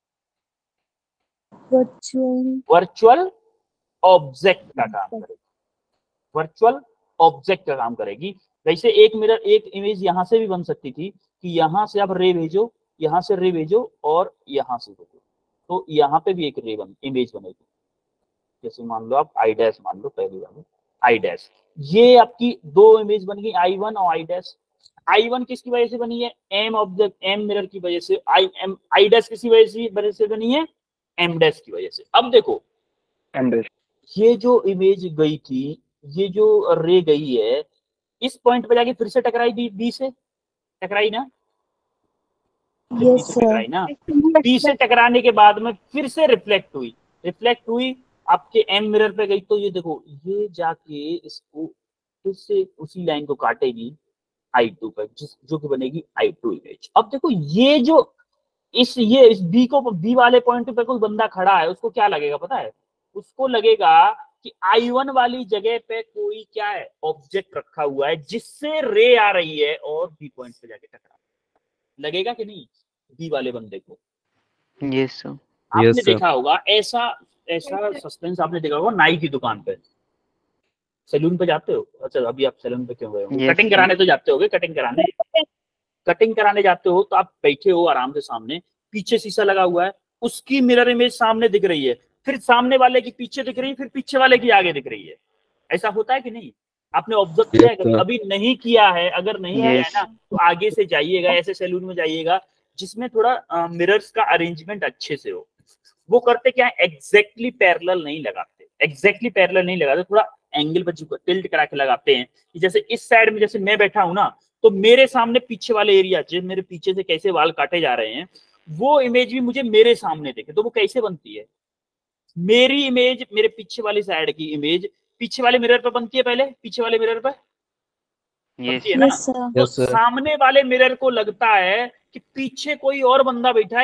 वर्चुअल ऑब्जेक्ट का काम करेगी। वर्चुअल ऑब्जेक्ट का काम करेगी। वैसे एक इमेज यहां से भी बन सकती थी कि यहां से आप रे भेजो, यहां से रे भेजो और यहां से भेजो, तो यहां पे भी एक इमेज बनेगी। जैसे मान लो आप I डैश मान लो, पहली वाली I डैश, ये आपकी 2 इमेज बन गई I1 और I डैश। I1 किसकी वजह से बनी है? M ऑब्जेक्ट M मिरर की वजह से। I डैश किसी वजह से बनी है? M डैश की वजह से। अब देखो ये जो इमेज गई थी, ये जो रे गई है, इस पॉइंट पे जाके फिर से टकराई, बी से टकराई ना? टकराई ना? बी से टकराने के बाद में फिर से रिफ्लेक्ट हुई आपके M मिरर पे गई। तो ये देखो ये जाके इसको फिर से उसी लाइन को काटेगी I2 पर, जो कि बनेगी I2 इमेज। अब देखो ये जो इस बी वाले पॉइंट पे कोई बंदा खड़ा है, उसको क्या लगेगा पता है? उसको लगेगा कि I1 वाली जगह पे कोई क्या है, ऑब्जेक्ट रखा हुआ है जिससे रे आ रही है और बी पॉइंट पे जाके टकरा। लगेगा कि नहीं बी वाले बंदे को? Yes sir. आपने देखा होगा ऐसा सस्पेंस आपने देखा होगा नाई की दुकान पे, सैलून पे जाते हो। अच्छा अभी आप सैलून पे क्यों गए हो? कटिंग कराने तो जाते होगे, कटिंग कराने जाते हो तो आप बैठे हो आराम से, सामने पीछे शीशा लगा हुआ है, उसकी मिरर इमेज सामने दिख रही है, फिर सामने वाले की पीछे दिख रही है, फिर पीछे वाले की आगे दिख रही है। ऐसा होता है कि नहीं? आपने ऑब्जर्व किया है कभी? अभी नहीं किया है, अगर नहीं किया है ना तो आगे से जाइएगा, ऐसे सैलून में जाइएगा जिसमें थोड़ा मिरर्स का अरेंजमेंट अच्छे से हो। वो करते क्या है, एग्जैक्टली पैरेलल नहीं लगाते, थोड़ा एंगल पर टिल्ट करा के लगाते हैं। कि जैसे इस साइड में जैसे मैं बैठा हूं ना, तो मेरे सामने पीछे वाले एरिया, जो मेरे पीछे से कैसे वाल काटे जा रहे हैं, वो इमेज भी मुझे मेरे सामने दिखे। तो वो कैसे बनती है? मेरी इमेज मेरे पीछे वाली साइड की इमेज पीछे वाले मिरर पर बनती है, पहले पीछे वाले मिरर पर बनती है ना। तो सामने वाले मिरर को लगता है कि पीछे कोई और बंदा बैठा है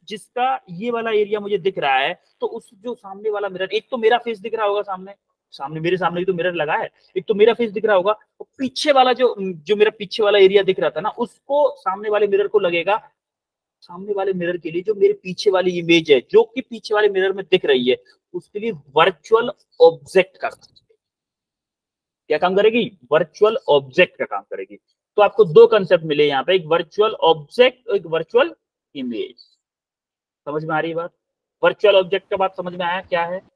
जिसका ये वाला एरिया मुझे दिख रहा है, तो उस जो सामने वाला मिरर, एक तो मेरा फेस दिख रहा होगा सामने मेरे सामने ही तो मिरर लगा है, एक तो मेरा फेस दिख रहा होगा, और पीछे वाला जो मेरा पीछे वाला एरिया दिख रहा था ना, उसको सामने वाले मिरर को लगेगा, सामने वाले मिरर के लिए जो मेरे पीछे वाली इमेज है जो कि पीछे वाले मिरर में दिख रही है, उसके लिए वर्चुअल ऑब्जेक्ट का क्या काम करेगी, वर्चुअल ऑब्जेक्ट का काम करेगी। तो आपको दो कंसेप्ट मिले यहाँ पे, एक वर्चुअल ऑब्जेक्ट और एक वर्चुअल इमेज। समझ में आ रही है बात? वर्चुअल ऑब्जेक्ट का बात समझ में आया क्या है?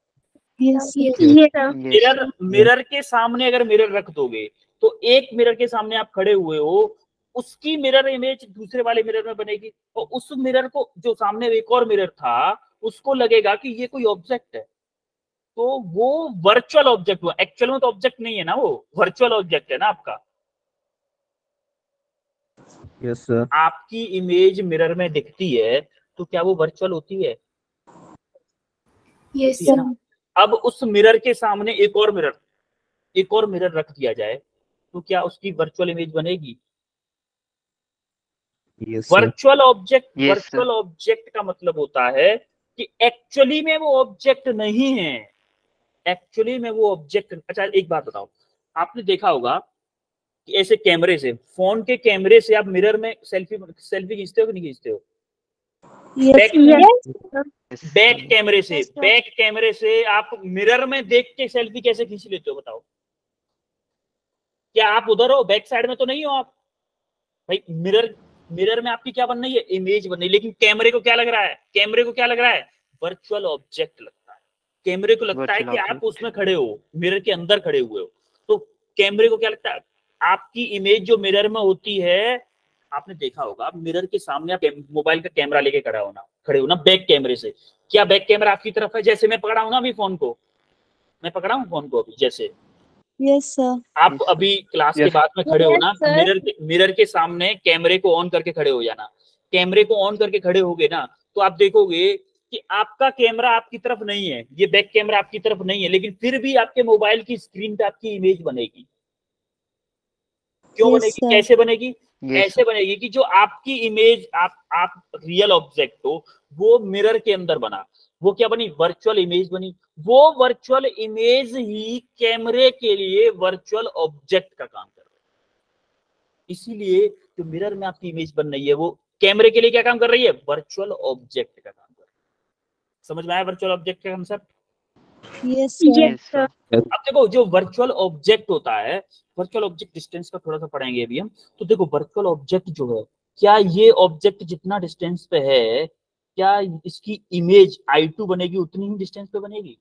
मिरर के सामने अगर मिरर रख दोगे तो एक मिरर के सामने आप खड़े हुए हो, उसकी मिरर इमेज दूसरे वाले मिरर में बनेगी, और उस मिरर को जो सामने एक और मिरर था उसको लगेगा कि ये कोई ऑब्जेक्ट है, तो वो वर्चुअल ऑब्जेक्ट हुआ। एक्चुअल में तो ऑब्जेक्ट नहीं है ना, वो वर्चुअल ऑब्जेक्ट है ना आपका। Yes sir. आपकी इमेज मिरर में दिखती है तो क्या वो वर्चुअल होती है? यस होती है ना। अब उस मिरर के सामने एक और मिरर रख दिया जाए तो क्या उसकी वर्चुअल इमेज बनेगी? यस वर्चुअल ऑब्जेक्ट का मतलब होता है कि एक्चुअली में वो ऑब्जेक्ट नहीं है, एक्चुअली में वो ऑब्जेक्ट। अच्छा एक बात बताओ, आपने देखा होगा कि ऐसे कैमरे से, फोन के कैमरे से आप मिरर में सेल्फी खींचते हो कि नहीं खींचते हो? बैक कैमरे से आप मिरर में देख के सेल्फी कैसे खींच लेते हो बताओ? क्या आप उधर हो, बैक साइड में तो नहीं हो आप भाई? मिरर में आपकी क्या बन रही है, इमेज बन रही है, लेकिन कैमरे को क्या लग रहा है, वर्चुअल ऑब्जेक्ट लगता है। कैमरे को लगता है कि आप उसमें खड़े हो, मिरर के अंदर खड़े हुए हो, तो कैमरे को क्या लगता है, आपकी इमेज जो मिरर में होती है, आपने देखा होगा मिरर के सामने आप मोबाइल का कैमरा लेके खड़े हो ना बैक कैमरे से, क्या बैक कैमरा आपकी तरफ है? जैसे मैं पकड़ा हूं ना अभी फोन को, अभी जैसे यस सर। आप अभी क्लास के बाद में खड़े हो ना, मिरर के सामने कैमरे को ऑन करके खड़े हो जाना। कैमरे को ऑन करके खड़े होगे ना तो आप देखोगे कि आपका कैमरा आपकी तरफ नहीं है, ये बैक कैमरा आपकी तरफ नहीं है, लेकिन फिर भी आपके मोबाइल की स्क्रीन पे आपकी इमेज बनेगी। क्यों बनेगी? कैसे बनेगी? ऐसे बनेगी कि जो आपकी इमेज आप रियल ऑब्जेक्ट हो वो मिरर के अंदर बना, वो क्या बनी, वर्चुअल इमेज बनी। वो वर्चुअल इमेज ही कैमरे के लिए वर्चुअल ऑब्जेक्ट का काम कर रही है। इसीलिए जो मिरर में आपकी इमेज बन रही है वो कैमरे के लिए क्या काम कर रही है, वर्चुअल ऑब्जेक्ट का काम कर रही है। समझ में आया वर्चुअल ऑब्जेक्ट का कंसेप्ट? Yes sir. अब देखो जो वर्चुअल ऑब्जेक्ट होता है, वर्चुअल ऑब्जेक्ट डिस्टेंस का थोड़ा सा पढ़ेंगे अभी हम। तो देखो वर्चुअल ऑब्जेक्ट जो है, क्या ये ऑब्जेक्ट जितना डिस्टेंस पे है, क्या इसकी इमेज I2 बनेगी उतनी ही डिस्टेंस पे बनेगी?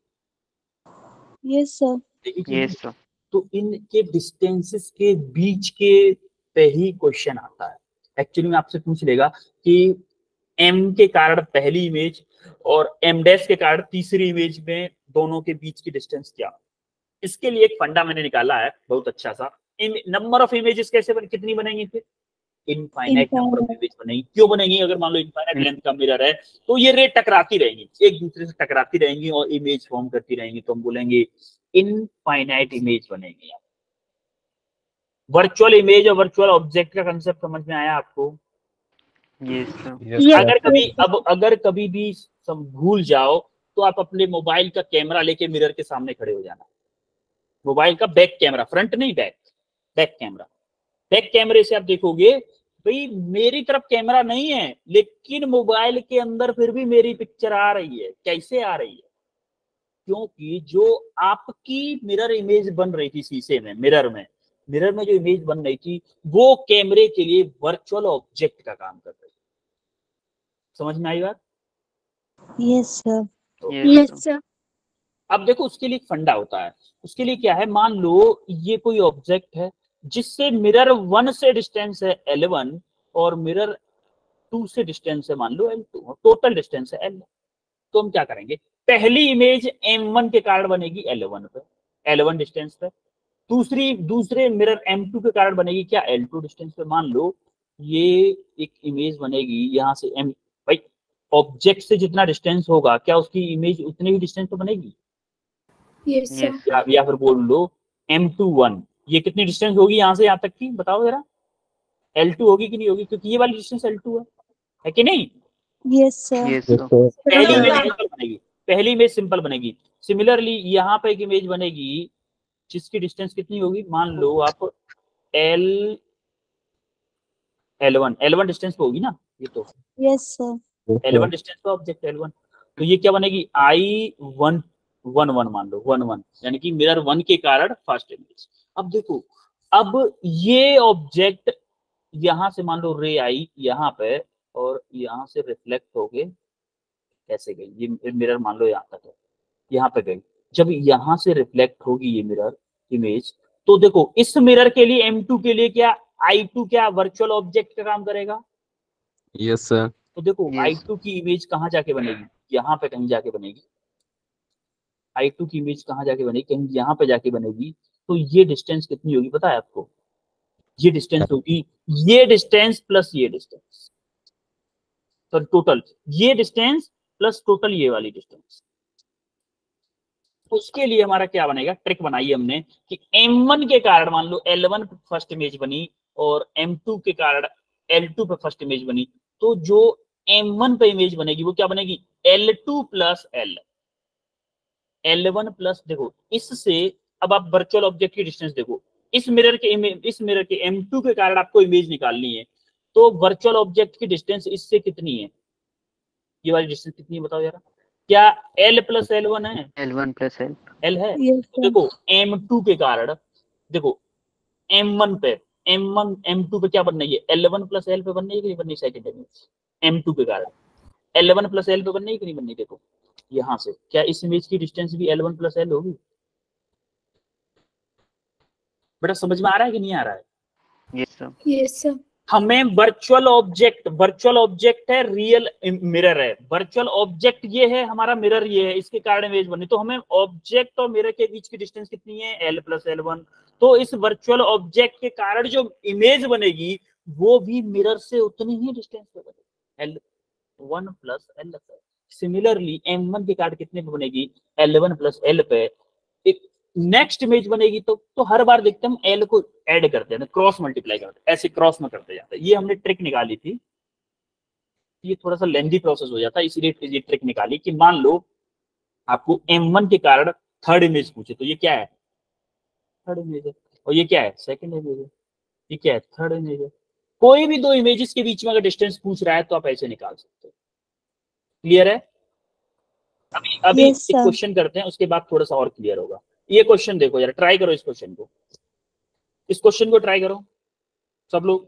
Yes sir. तो इनके डिस्टेंसेस के बीच के पे ही क्वेश्चन आता है। एक्चुअली में आपसे पूछ लेगा कि M के कारण पहली इमेज और M डैश के कारण तीसरी इमेज में दोनों के बीच की डिस्टेंस क्या? इसके लिए एक फंडा मैंने निकाला है बहुत अच्छा सा। नंबर ऑफ इमेजेस कितनी बनेंगी फिर? इनफाइनाइट नंबर ऑफ इमेज बनेगी। क्यों बनेगी? अगर मान लो इनफाइनाइट लेंथ का मिरर है तो ये रे टकराती रहेंगी, एक दूसरे से टकराती रहेंगी और इमेज फॉर्म करती रहेंगी, तो हम बोलेंगे इनफाइनाइट इमेज बनेगी। वर्चुअल इमेज और वर्चुअल ऑब्जेक्ट का कंसेप्ट समझ में आया आपको? अगर कभी भी भूल जाओ तो आप अपने मोबाइल का कैमरा लेके मिरर के सामने खड़े हो जाना। मोबाइल का बैक कैमरा, फ्रंट नहीं बैक कैमरा। बैक कैमरे से आप देखोगे भाई मेरी तरफ कैमरा नहीं है लेकिन मोबाइल के अंदर फिर भी मेरी पिक्चर आ रही है। कैसे आ रही है? क्योंकि जो आपकी मिरर इमेज बन रही थी शीशे में, मिरर में जो इमेज बन रही थी वो कैमरे के लिए वर्चुअल ऑब्जेक्ट का काम कर रही है। समझ में आई बात? Yes sir. Yes sir. अब देखो उसके लिए एक फंडा होता है। उसके लिए क्या है, मान लो ये कोई ऑब्जेक्ट है जिससे मिरर 1 से डिस्टेंस है L1 और मिरर 2 से डिस्टेंस है मान लो L2, टोटल डिस्टेंस है L। तो हम क्या करेंगे, पहली इमेज M1 के कारण बनेगी L1 पे, L1 डिस्टेंस पे। दूसरे मिरर M2 के कारण बनेगी क्या, L2 डिस्टेंस पे। मान लो ये एक इमेज बनेगी यहाँ से M, भाई ऑब्जेक्ट से जितना डिस्टेंस होगा क्या उसकी इमेज उतने ही डिस्टेंस पे बनेगी? Yes sir. या फिर बोल लो M21, ये कितनी डिस्टेंस होगी यहाँ से यहाँ तक की, बताओ जरा? L2 होगी कि नहीं होगी? क्योंकि ये वाली डिस्टेंस L2 है कि नहीं? Yes, sir. Yes, sir. पहली इमेज सिंपल बनेगी, पहली इमेज सिंपल बनेगी। सिमिलरली यहाँ पे एक इमेज बनेगी जिसकी डिस्टेंस कितनी होगी, मान लो आप L1 डिस्टेंस पे होगी ना, ये तो Yes, sir. L1 डिस्टेंस पे ऑब्जेक्ट L1, तो ये क्या बनेगी I1 1 मान लो 1 यानी कि मिरर 1 के कारण फर्स्ट इमेज। अब देखो, अब ये ऑब्जेक्ट यहां से मान लो रे आई यहाँ पे और यहाँ से रिफ्लेक्ट हो गए, कैसे गई ये मिरर, मान लो यहाँ तक है, यहाँ पे गई, जब यहाँ से रिफ्लेक्ट होगी ये मिरर इमेज, तो देखो इस मिरर के लिए M2 के लिए क्या I2 क्या वर्चुअल ऑब्जेक्ट का काम करेगा। Yes, sir. तो देखो Yes. I2 की इमेज कहाँ जाके बनेगी, यहाँ पे कहीं जाके बनेगी। I2 की इमेज कहाँ जाके बनेगी, कहीं यहाँ पे जाके बनेगी। तो ये डिस्टेंस कितनी होगी पता है आपको, ये डिस्टेंस होगी ये डिस्टेंस प्लस ये डिस्टेंस, तो टोटल ये डिस्टेंस प्लस टोटल ये वाली डिस्टेंस। उसके लिए हमारा क्या बनेगा, ट्रिक बनाई हमने कि M1 के कारण मान लो L1 पे फर्स्ट इमेज बनी और M2 के कारण L2 पे फर्स्ट इमेज बनी, तो जो M1 पे इमेज बनेगी वो क्या बनेगी L2 प्लस L1 प्लस, देखो इससे अब आप वर्चुअल ऑब्जेक्ट की डिस्टेंस देखो, इस मिरर के M2 के कारण आपको इमेज निकालनी है, तो वर्चुअल ऑब्जेक्ट की डिस्टेंस इससे कितनी है, ये वाली डिस्टेंस कितनी है बताओ यार, क्या L प्लस L1 है, L1 plus L. L है। Yes, तो sir. देखो M2 के कारण, देखो M1 पे M2 पे क्या बनना है, L1 प्लस L पे बनना है कि नहीं बननी, सेकंड इमेज M2 के कारण L1 प्लस L पे बननी है कि नहीं बननी। देखो यहाँ से क्या इस इमेज की डिस्टेंस भी L1 प्लस L होगी, बेटा समझ में आ रहा है कि नहीं आ रहा है। Yes, sir. Yes, sir. हमें वर्चुअल ऑब्जेक्ट है, रियल मिरर है, वर्चुअल ऑब्जेक्ट ये है हमारा, मिरर ये है, इसके कारण इमेज बनी, तो हमें ऑब्जेक्ट और मिरर के बीच की डिस्टेंस कितनी है L प्लस L1। तो इस वर्चुअल ऑब्जेक्ट के कारण जो इमेज बनेगी वो भी मिरर से उतनी ही डिस्टेंस पे बनेगी, L1 plus L। Similarly M1 के कारण कितने पे बनेगी L1 प्लस L पे। एक नेक्स्ट इमेज बनेगी तो हर बार देखते हैं हम L को ऐड करते हैं, क्रॉस मल्टीप्लाई करते हैं, ऐसे क्रॉस में करते जाते हैं। ये हमने ट्रिक निकाली थी, ये थोड़ा सा लेंथी प्रोसेस हो जाता है, इसीलिए ये ट्रिक निकाली कि मान लो आपको M1 के कारण थर्ड इमेज पूछे, तो ये क्या है थर्ड इमेज है, और ये क्या है सेकंड इमेज है, ये क्या है थर्ड इमेज है। कोई भी दो इमेजेस के बीच में अगर डिस्टेंस पूछ रहा है तो आप ऐसे निकाल सकते हो। क्लियर है। अभी Yes, एक sir. क्वेश्चन करते हैं, उसके बाद थोड़ा सा और क्लियर होगा। ये क्वेश्चन देखो यार, ट्राई करो इस क्वेश्चन को ट्राई करो सब लोग।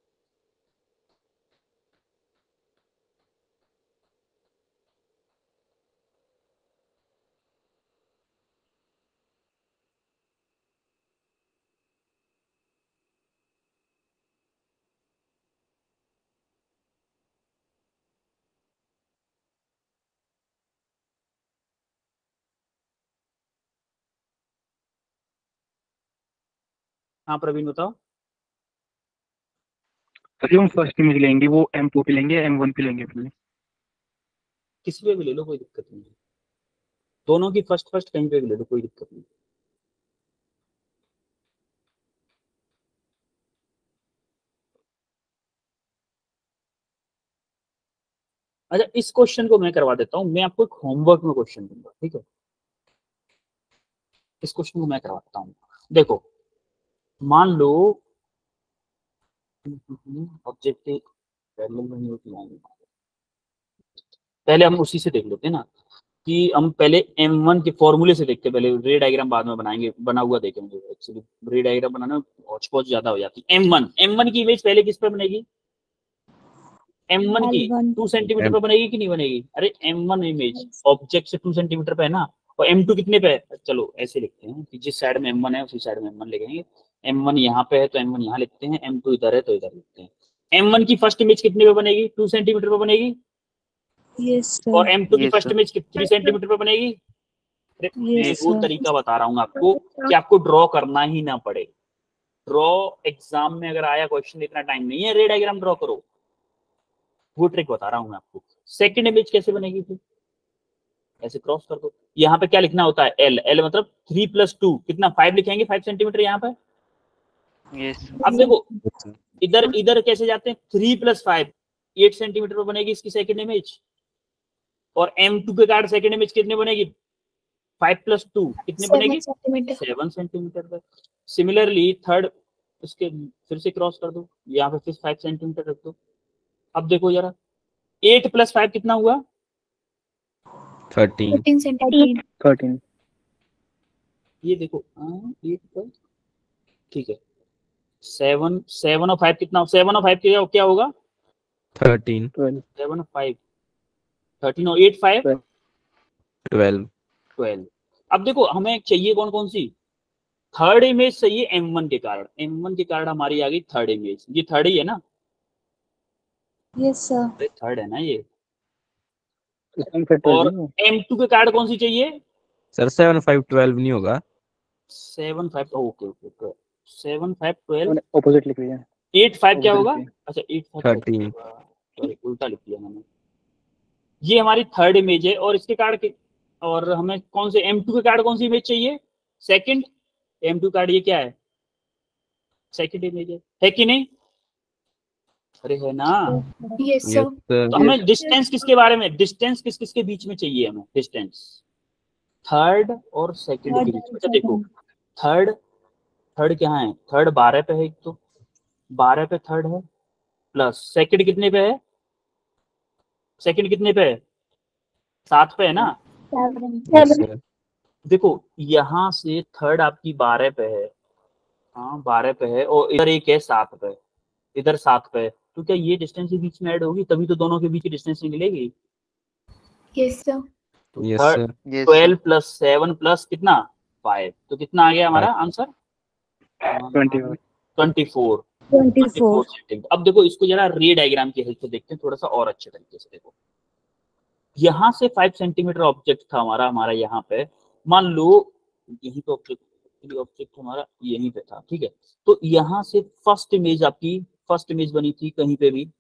हाँ प्रवीण बताओ। सर हम फर्स्ट इमेज लेंगे, वो M2 पे लेंगे, M1 पे लेंगे पहले। किसी पे भी ले लो कोई दिक्कत नहीं है, दोनों की फर्स्ट कहीं पे भी ले लो कोई दिक्कत नहीं। अच्छा इस क्वेश्चन को मैं करवा देता हूँ, मैं आपको एक होमवर्क में क्वेश्चन दूंगा, ठीक है। इस क्वेश्चन को मैं करवाता हूँ। देखो मान लो ऑब्जेक्टिव पहले हम उसी से देख लेते हैं ना, कि हम पहले M1 के फॉर्मूले से देखते हैं, पहले रे डायग्राम बाद में बनाएंगे, बना हुआ देखेंगे। एक्चुअली रे डायग्राम बनाना हौच-पौच ज्यादा हो जाती है। M1 की इमेज पहले किस पे बनेगी, M1 की L1. 2 सेंटीमीटर पे बनेगी कि नहीं बनेगी। अरे M1 इमेज ऑब्जेक्ट से 2 सेंटीमीटर पे है ना, और M2 कितने पे है। चलो ऐसे लिखते हैं कि जिस साइड में M1 है उसी साइड में M1 लिखेंगे। M1 यहाँ पे है तो M1 यहाँ लिखते हैं, M2 इधर है तो इधर लिखते हैं। M1 की फर्स्ट इमेज कितने पे बनेगी, 2 सेंटीमीटर पे बनेगी, Yes, sir. और M2 की Yes, first sir. Image 3 centimetre पे बनेगी। अरे मैं Yes, वो sir. तरीका बता रहा हूँ आपको कि आपको ड्रॉ करना ही ना पड़े। ड्रॉ एग्जाम में अगर आया क्वेश्चन, इतना टाइम नहीं है, रे डायग्राम ड्रॉ करो, वो ट्रिक बता रहा हूँ मैं आपको। सेकंड इमेज कैसे बनेगी फिर, ऐसे क्रॉस कर दो। यहाँ पे क्या लिखना होता है L मतलब 3 + 2 कितना 5 लिखेंगे, 5 सेंटीमीटर यहाँ पे। Yes. अब देखो इधर कैसे जाते हैं, 3 + 5 8 सेंटीमीटर पर बनेगी इसकी सेकंड इमेज, और M2 के कार्ड सेकंड इमेज कितने बनेगी 5 + 2 कितने 7 बनेगी सेंटीमीटर 7 सेंटीमीटर पर। सिमिलरली थर्ड इसके फिर से क्रॉस कर दो, यहाँ पे फिर 5 सेंटीमीटर रख दो। अब देखो जरा 8 + 5 कितना हुआ 13 14 सेंटीमीटर 13 ये देखो 8 पर ठीक है 7 और 5 कितना 7 और 5 क्या होगा 13 12 7 और 5 13 और 8 5 12 12। अब देखो हमें चाहिए कौन कौन सी थर्ड इमेज चाहिए M1 के कारण, M1 के कारण हमारी आ गई थर्ड इमेज, ये थर्ड ही है ना, Yes, sir. अरे थर्ड है ना ये। इसमें फिर और 12 M2 के कार्ड कौन सी चाहिए सर 7 5 12 नहीं होगा 7 5 ओके ओके 7 5 12 ऑपोजिट लिख लिया 8 5 क्या होगा, opposite अच्छा 8 5 13 सॉरी उल्टा लिख दिया मैंने। ये हमारी थर्ड इमेज है और इसके कार्ड के, और हमें कौन से M2 के कार्ड कौन सी इमेज चाहिए सेकंड, M2 कार्ड ये क्या है सेकंड इमेज है कि नहीं, अरे है ना। यस यस सर सर तो हमें डिस्टेंस किसके बारे में, डिस्टेंस किस किसके बीच में चाहिए हमें डिस्टेंस थर्ड और सेकंड के बीच में। अच्छा देखो थर्ड थर्ड क्या है, थर्ड 12 पे है, एक तो 12 पे थर्ड है, प्लस सेकंड कितने पे है, सेकंड कितने पे है 7 पे है ना। यस सर देखो यहाँ से थर्ड आपकी 12 पे है, हाँ 12 पे है, और इधर एक है 7 पे, इधर 7 पे है, तो क्या ये डिस्टेंस के बीच में ऐड होगी तभी तो दोनों के बीच की डिस्टेंस निकलेगी। यस सर तो यस थर्ड सर 12 + 7 + कितना 5, तो कितना आ गया हमारा आंसर 24 24 24. सेंटीमीटर। अब देखो इसको जरा रे डायग्राम की हेल्प से देखते हैं थोड़ा सा और अच्छे तरीके से। देखो यहाँ से 5 सेंटीमीटर ऑब्जेक्ट था हमारा यहाँ पे, मान लो यहीं पे ऑब्जेक्ट हमारा यहीं पे था, ठीक है। तो यहाँ से फर्स्ट इमेज बनी थी कहीं पे भी,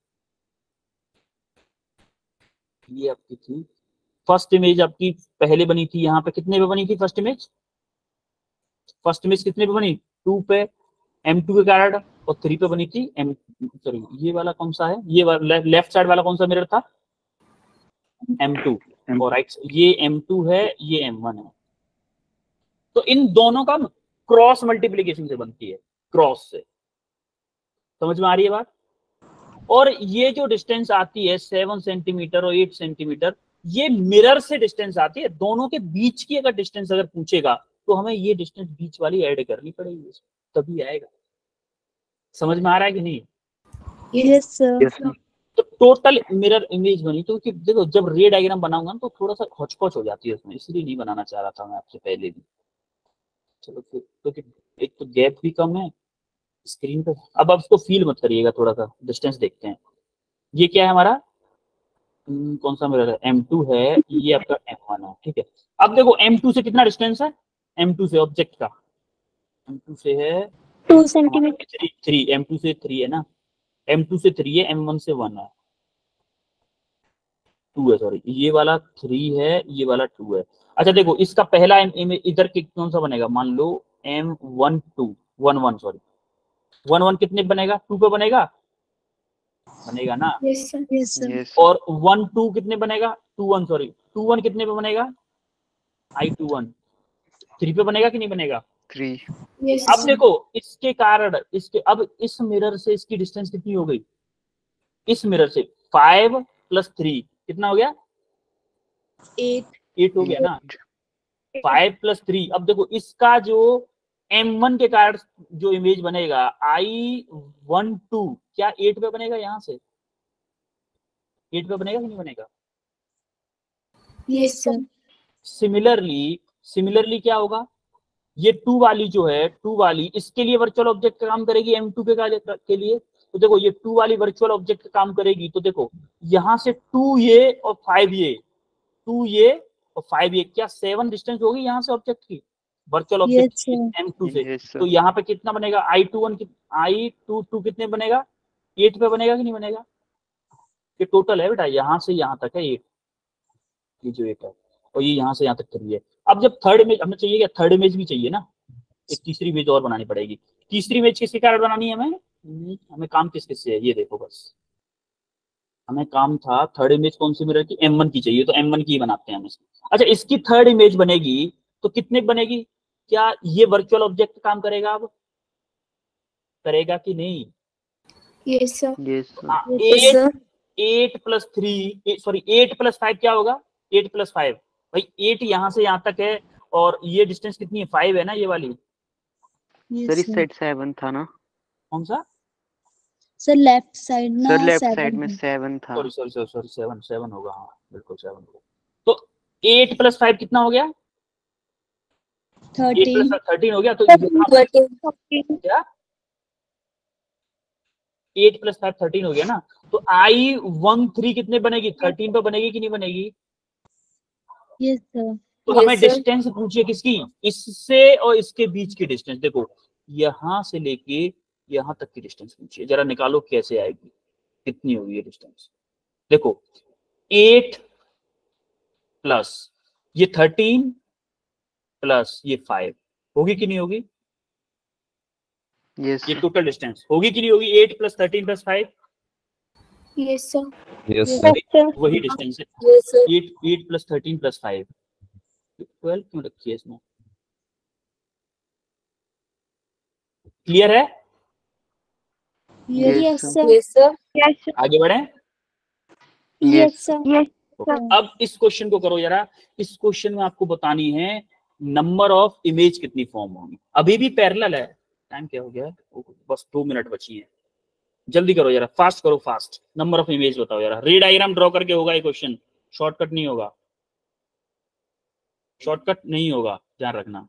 ये आपकी थी फर्स्ट इमेज आपकी पहले बनी थी, यहाँ पे कितने पे बनी थी फर्स्ट इमेज कितने पे बनी 2 पे M2 के कार्ड, और 3 पे बनी थी सॉरी ये वाला कौन सा है, ये वाला लेफ्ट साइड वाला कौन सा मिरर था M2, और राइट ये M2 है ये M1 है। तो इन दोनों का क्रॉस मल्टीप्लीकेशन से बनती है, क्रॉस से, समझ में आ रही है बात। और ये जो डिस्टेंस आती है 7 सेंटीमीटर और 8 सेंटीमीटर, ये मिरर से डिस्टेंस आती है, दोनों के बीच की अगर डिस्टेंस अगर पूछेगा तो हमें ये डिस्टेंस बीच वाली ऐड करनी पड़ेगी, तभी आएगा। समझ में आ रहा है कि नहीं। Yes, sir. yes sir तो टोटल मिरर इमेज बनी, तो कि देखो जब रे डायग्राम बनाऊंगा ना तो थोड़ा सा हौच-पौच हो जाती है उसमें, इसलिए नहीं बनाना चाह रहा था मैं आपसे पहले भी। चलो फिर तो एक तो गैप भी कम है स्क्रीन पे। अब आप उसको फील मत करिएगा, थोड़ा सा डिस्टेंस देखते हैं। ये क्या है हमारा कौन सा मिरर है M2 है, ये आपका M1 है, ठीक है। अब देखो M2 से कितना डिस्टेंस है, M2 से ऑब्जेक्ट का M2 से है 2 सेंटीमीटर 3 M2 से 3 है ना, M2 से 3 है, M1 से 1 है 2 है, सॉरी ये वाला 3 है ये वाला 2 है। अच्छा देखो इसका पहला इधर कौन सा बनेगा, मान लो M1 2 1 1 सॉरी 1 1 कितने बनेगा 2 पे बनेगा ना। Yes sir Yes, sir. और 1 2 कितने बनेगा 2 1 सॉरी 2 1 कितने पे बनेगा I2 1 3 पे बनेगा कि नहीं बनेगा 3 यस अब देखो इसके कारण इसके अब इस मिरर से इसकी डिस्टेंस कितनी हो गई, इस मिरर से 5 + 3 कितना हो गया 8 हो गया ना, 5 + 3। अब देखो इसका जो M1 के कारण जो इमेज बनेगा I1 2 क्या 8 पे बनेगा, यहाँ से 8 पे बनेगा कि नहीं बनेगा। यस सर सिमिलरली क्या होगा, ये 2 वाली जो है 2 वाली इसके लिए वर्चुअल ऑब्जेक्ट का काम करेगी M2 के लिए। तो देखो ये 2 वाली वर्चुअल ऑब्जेक्ट का काम करेगी, तो देखो यहाँ से 2 ये और 5 ये 2 ये और 5 ये क्या 7 डिस्टेंस होगी यहाँ से ऑब्जेक्ट की, virtual object Yes, sir. M2 से। Yes, sir. तो यहाँ पे कितना बनेगा I2 कितने बनेगा 8 पे बनेगा कि नहीं बनेगा। ये टोटल है बेटा, यहाँ से यहाँ तक है 8, ये जो 8 है, और ये यहाँ से यहाँ तक 3 है। अब जब थर्ड इमेज हमें चाहिए, क्या थर्ड इमेज भी चाहिए ना, एक तीसरी इमेज और बनानी पड़ेगी। तीसरी इमेज किसके कारण बनानी है हमें काम किस किस से है, ये देखो बस हमें काम था थर्ड इमेज कौन सी मिरर की, M1 की चाहिए, तो M1 की बनाते हैं हम इसकी। अच्छा, इसकी थर्ड इमेज बनेगी तो कितने बनेगी? क्या ये वर्चुअल ऑब्जेक्ट काम करेगा अब, करेगा कि नहीं? Yes, sir. Yes, sir. Eight 8 + 5 क्या होगा? 8 + 5 भाई, 8 यहाँ से यहाँ तक है और ये डिस्टेंस कितनी है? 5 है ना ये वाली। सर Yes, इस sir. साइड 7 था ना? कौन सा? Sir, left side ना सर लेफ्ट 7 साइड में है. 7 था। सॉरी 7 होगा, हाँ बिल्कुल 7 होगा। तो 8 + 5 कितना हो गया? 8 + 13. 5 13 हो गया। तो यहाँ क्या 8 + 5 13 हो गया ना? तो I13 कितने बनेगी? 13 पे बनेगी कि नहीं बनेगी? Yes, sir. तो हमें डिस्टेंस पूछिए किसकी, इससे और इसके बीच की डिस्टेंस। देखो यहां से लेके यहां तक की डिस्टेंस पूछिए, जरा निकालो कैसे आएगी, कितनी होगी ये डिस्टेंस। देखो 8 प्लस ये 13 प्लस ये 5 होगी कि नहीं होगी? यस ये सर। टोटल डिस्टेंस होगी कि नहीं होगी? 8 + 13 + 5 Yes, sir. Yes, Yes, sir. sir. वही डिस्टेंस है। 8 + 13 + 5 12 क्यों रखी है इसमें? क्लियर है? Yes, Yes, sir. Yes, sir. Yes, sir. आगे बढ़े। Yes, sir. Yes, अब इस क्वेश्चन को करो जरा। इस क्वेश्चन में आपको बतानी है नंबर ऑफ इमेज कितनी फॉर्म होगी। अभी भी पैरेलल है। टाइम क्या हो गया? बस 2 मिनट बची है, जल्दी करो जरा, फास्ट करो, फास्ट। नंबर ऑफ इमेज बताओ जरा। रे डायग्राम ड्रॉ करके होगा ये क्वेश्चन, शॉर्टकट नहीं होगा, शॉर्टकट नहीं होगा, ध्यान रखना।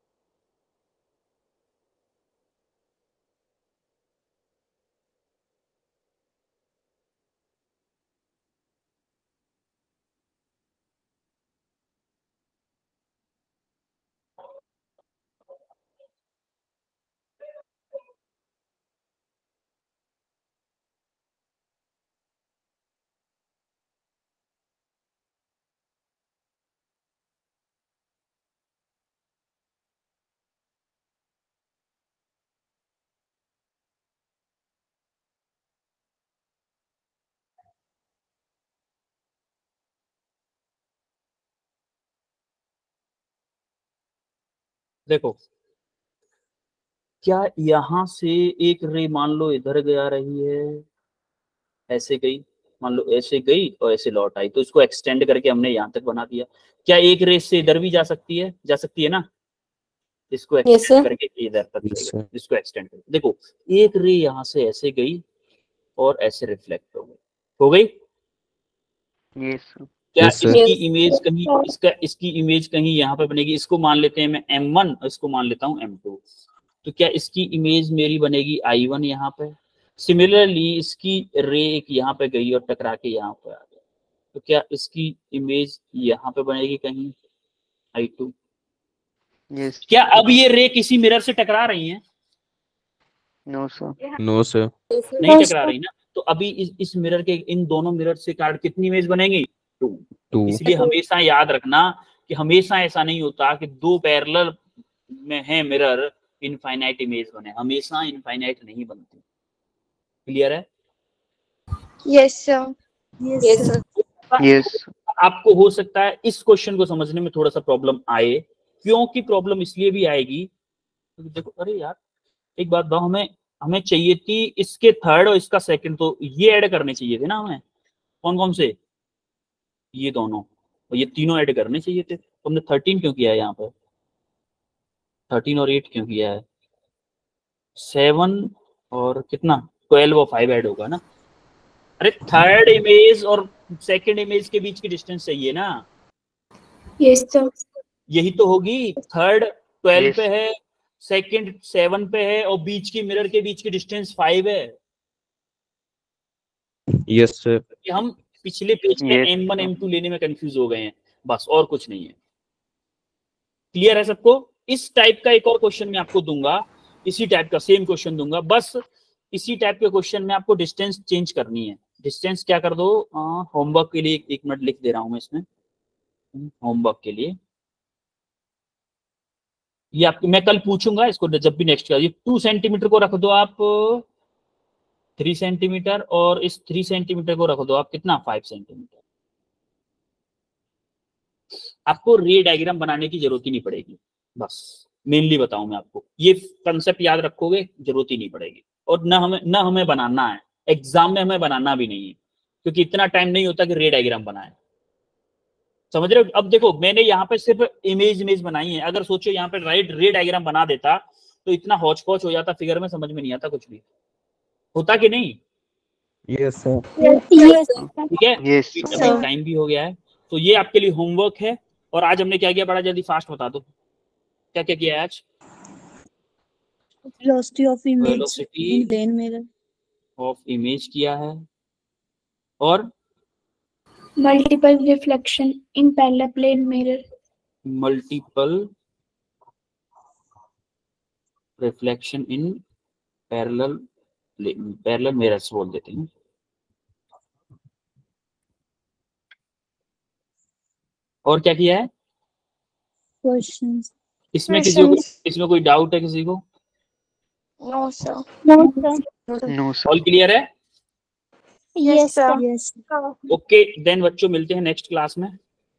देखो क्या यहां से एक रे मान लो इधर गया रही है, ऐसे गई, मान लो ऐसे गई और ऐसे लौट आई, तो इसको एक्सटेंड करके हमने यहां तक बना दिया। क्या एक रे से इधर भी जा सकती है? जा सकती है ना? इसको एक्सटेंड करके इधर तक ले Yes, गए, sir. इसको एक्सटेंड करके देखो एक रे यहां से ऐसे गई और ऐसे रिफ्लेक्ट हो गई। Yes sir. क्या Yes, sir. इसकी इमेज कहीं, इसकी इमेज कहीं यहाँ पे बनेगी? इसको मान लेते हैं मैं M1 और इसको मान लेता हूँ M2। तो क्या इसकी इमेज मेरी बनेगी I1 यहाँ पे? सिमिलरली इसकी रे एक यहाँ पे गई और टकरा के यहाँ पे आ गया, तो क्या इसकी इमेज यहाँ पे बनेगी कहीं I2? यस। क्या अब ये रे किसी मिरर से टकरा रही हैं? No sir. No, sir. नहीं टकरा रही ना। तो अभी इस मिरर के, इन दोनों मिरर से कार्ड कितनी इमेज बनेगी? 2। 2. इसलिए हमेशा याद रखना कि हमेशा ऐसा नहीं होता कि 2 पैरेलल में है मिरर इनफाइनाइट इमेज बने, हमेशा इनफाइनाइट नहीं बनती। क्लियर है? Yes, sir. Yes, sir. Yes. आपको हो सकता है इस क्वेश्चन को समझने में थोड़ा सा प्रॉब्लम आए। क्योंकि प्रॉब्लम इसलिए भी आएगी, देखो अरे यार एक बात बताओ, हमें हमें चाहिए थी इसके थर्ड और इसका सेकंड, तो ये ऐड करने चाहिए थे ना हमें। कौन कौन से? ये दोनों और ये तीनों ऐड करने चाहिए थे। तो हमने 13 क्यों किया है यहाँ पर? 13 और 8 क्यों किया है? 7 और कितना 12 और 5 ऐड होगा ना। अरे थर्ड इमेज और सेकंड इमेज के बीच की डिस्टेंस चाहिए ना। Yes, sir. यही तो होगी। Third 12 Yes. पे है, सेकंड 7 पे है और बीच की मिरर के बीच की डिस्टेंस 5 है। Yes, sir. कि हम पिछले पेज में Yes, M1 sir. M2 लेने में कंफ्यूज हो गए हैं, बस और कुछ नहीं है। क्लियर है सबको? इस टाइप का एक और क्वेश्चन मैं आपको दूंगा, इसी टाइप का सेम क्वेश्चन दूंगा, बस इसी टाइप के क्वेश्चन में आपको डिस्टेंस चेंज करनी है। डिस्टेंस क्या कर दो, होमवर्क के लिए एक मिनट लिख दे रहा हूं मैं इसमें, होमवर्क के लिए। ये आपको मैं कल पूछूंगा इसको जब भी नेक्स्ट का। ये 2 सेंटीमीटर को रख दो आप 3 सेंटीमीटर, और इस 3 सेंटीमीटर को रख दो आप कितना 5 सेंटीमीटर। आपको रे डायग्राम बनाने की जरूरत ही नहीं पड़ेगी, बस मेनली बताऊं मैं आपको, ये कंसेप्ट याद रखोगे, जरूरत ही नहीं पड़ेगी। और ना हमें बनाना है, एग्जाम में हमें बनाना भी नहीं है, क्योंकि इतना टाइम नहीं होता कि रे डायग्राम बनाए, समझ रहे हो। अब देखो मैंने यहाँ पे सिर्फ इमेज बनाई है, अगर सोचो यहाँ पे रे डायग्राम बना देता तो इतना हौच पौच हो जाता, फिगर में समझ में नहीं आता कुछ भी, होता कि नहीं। Yes sir. ठीक है, Yes, टाइम भी हो गया है, तो ये आपके लिए होमवर्क है। और आज हमने क्या किया, बड़ा जल्दी फास्ट बता दो, क्या क्या किया है आज। Velocity of image velocity in plane mirror, of image किया है, और Multiple reflection in parallel plane mirror. Multiple reflection in parallel mirrors बोल देते हैं। और क्या किया है क्वेश्चंस। इसमें, इसमें कोई डाउट है किसी को। No, sir. no sir. All clear है। Yes, sir. Yes okay then बच्चों मिलते हैं नेक्स्ट क्लास में।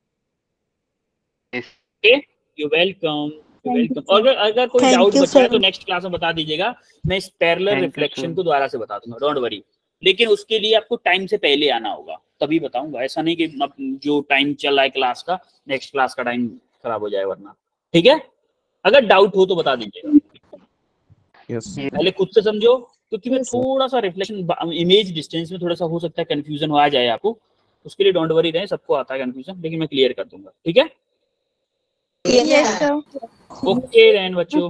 Yes. Okay you welcome, Thank you, welcome. और अगर कोई Thank डाउट you, बचा है sir. तो नेक्स्ट क्लास में बता दीजिएगा, मैं इस parallel Thank you, reflection sir. को दोबारा से बता दूंगा, डोंट वरी। लेकिन उसके लिए आपको टाइम से पहले आना होगा, तभी बताऊंगा, ऐसा नहीं कि जो टाइम चल रहा है क्लास का नेक्स्ट क्लास का टाइम खराब हो जाए वरना। ठीक है, अगर डाउट हो तो बता दीजिएगा, यस पहले खुद से समझो, क्योंकि मैं Yes, sir. थोड़ा सा रिफ्लेक्शन इमेज डिस्टेंस में थोड़ा सा हो सकता है कंफ्यूजन हो आ जाए आपको, उसके लिए डोंट वरी रहे, सबको आता है कंफ्यूजन, लेकिन मैं क्लियर कर दूंगा। ठीक है, Yes, sir. ओके देन बच्चों,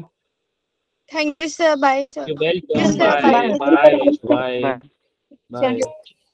Thank you, sir. Bye, sir. You welcome, Yes, sir. Bye Bye. Bye bye Bye. Bye.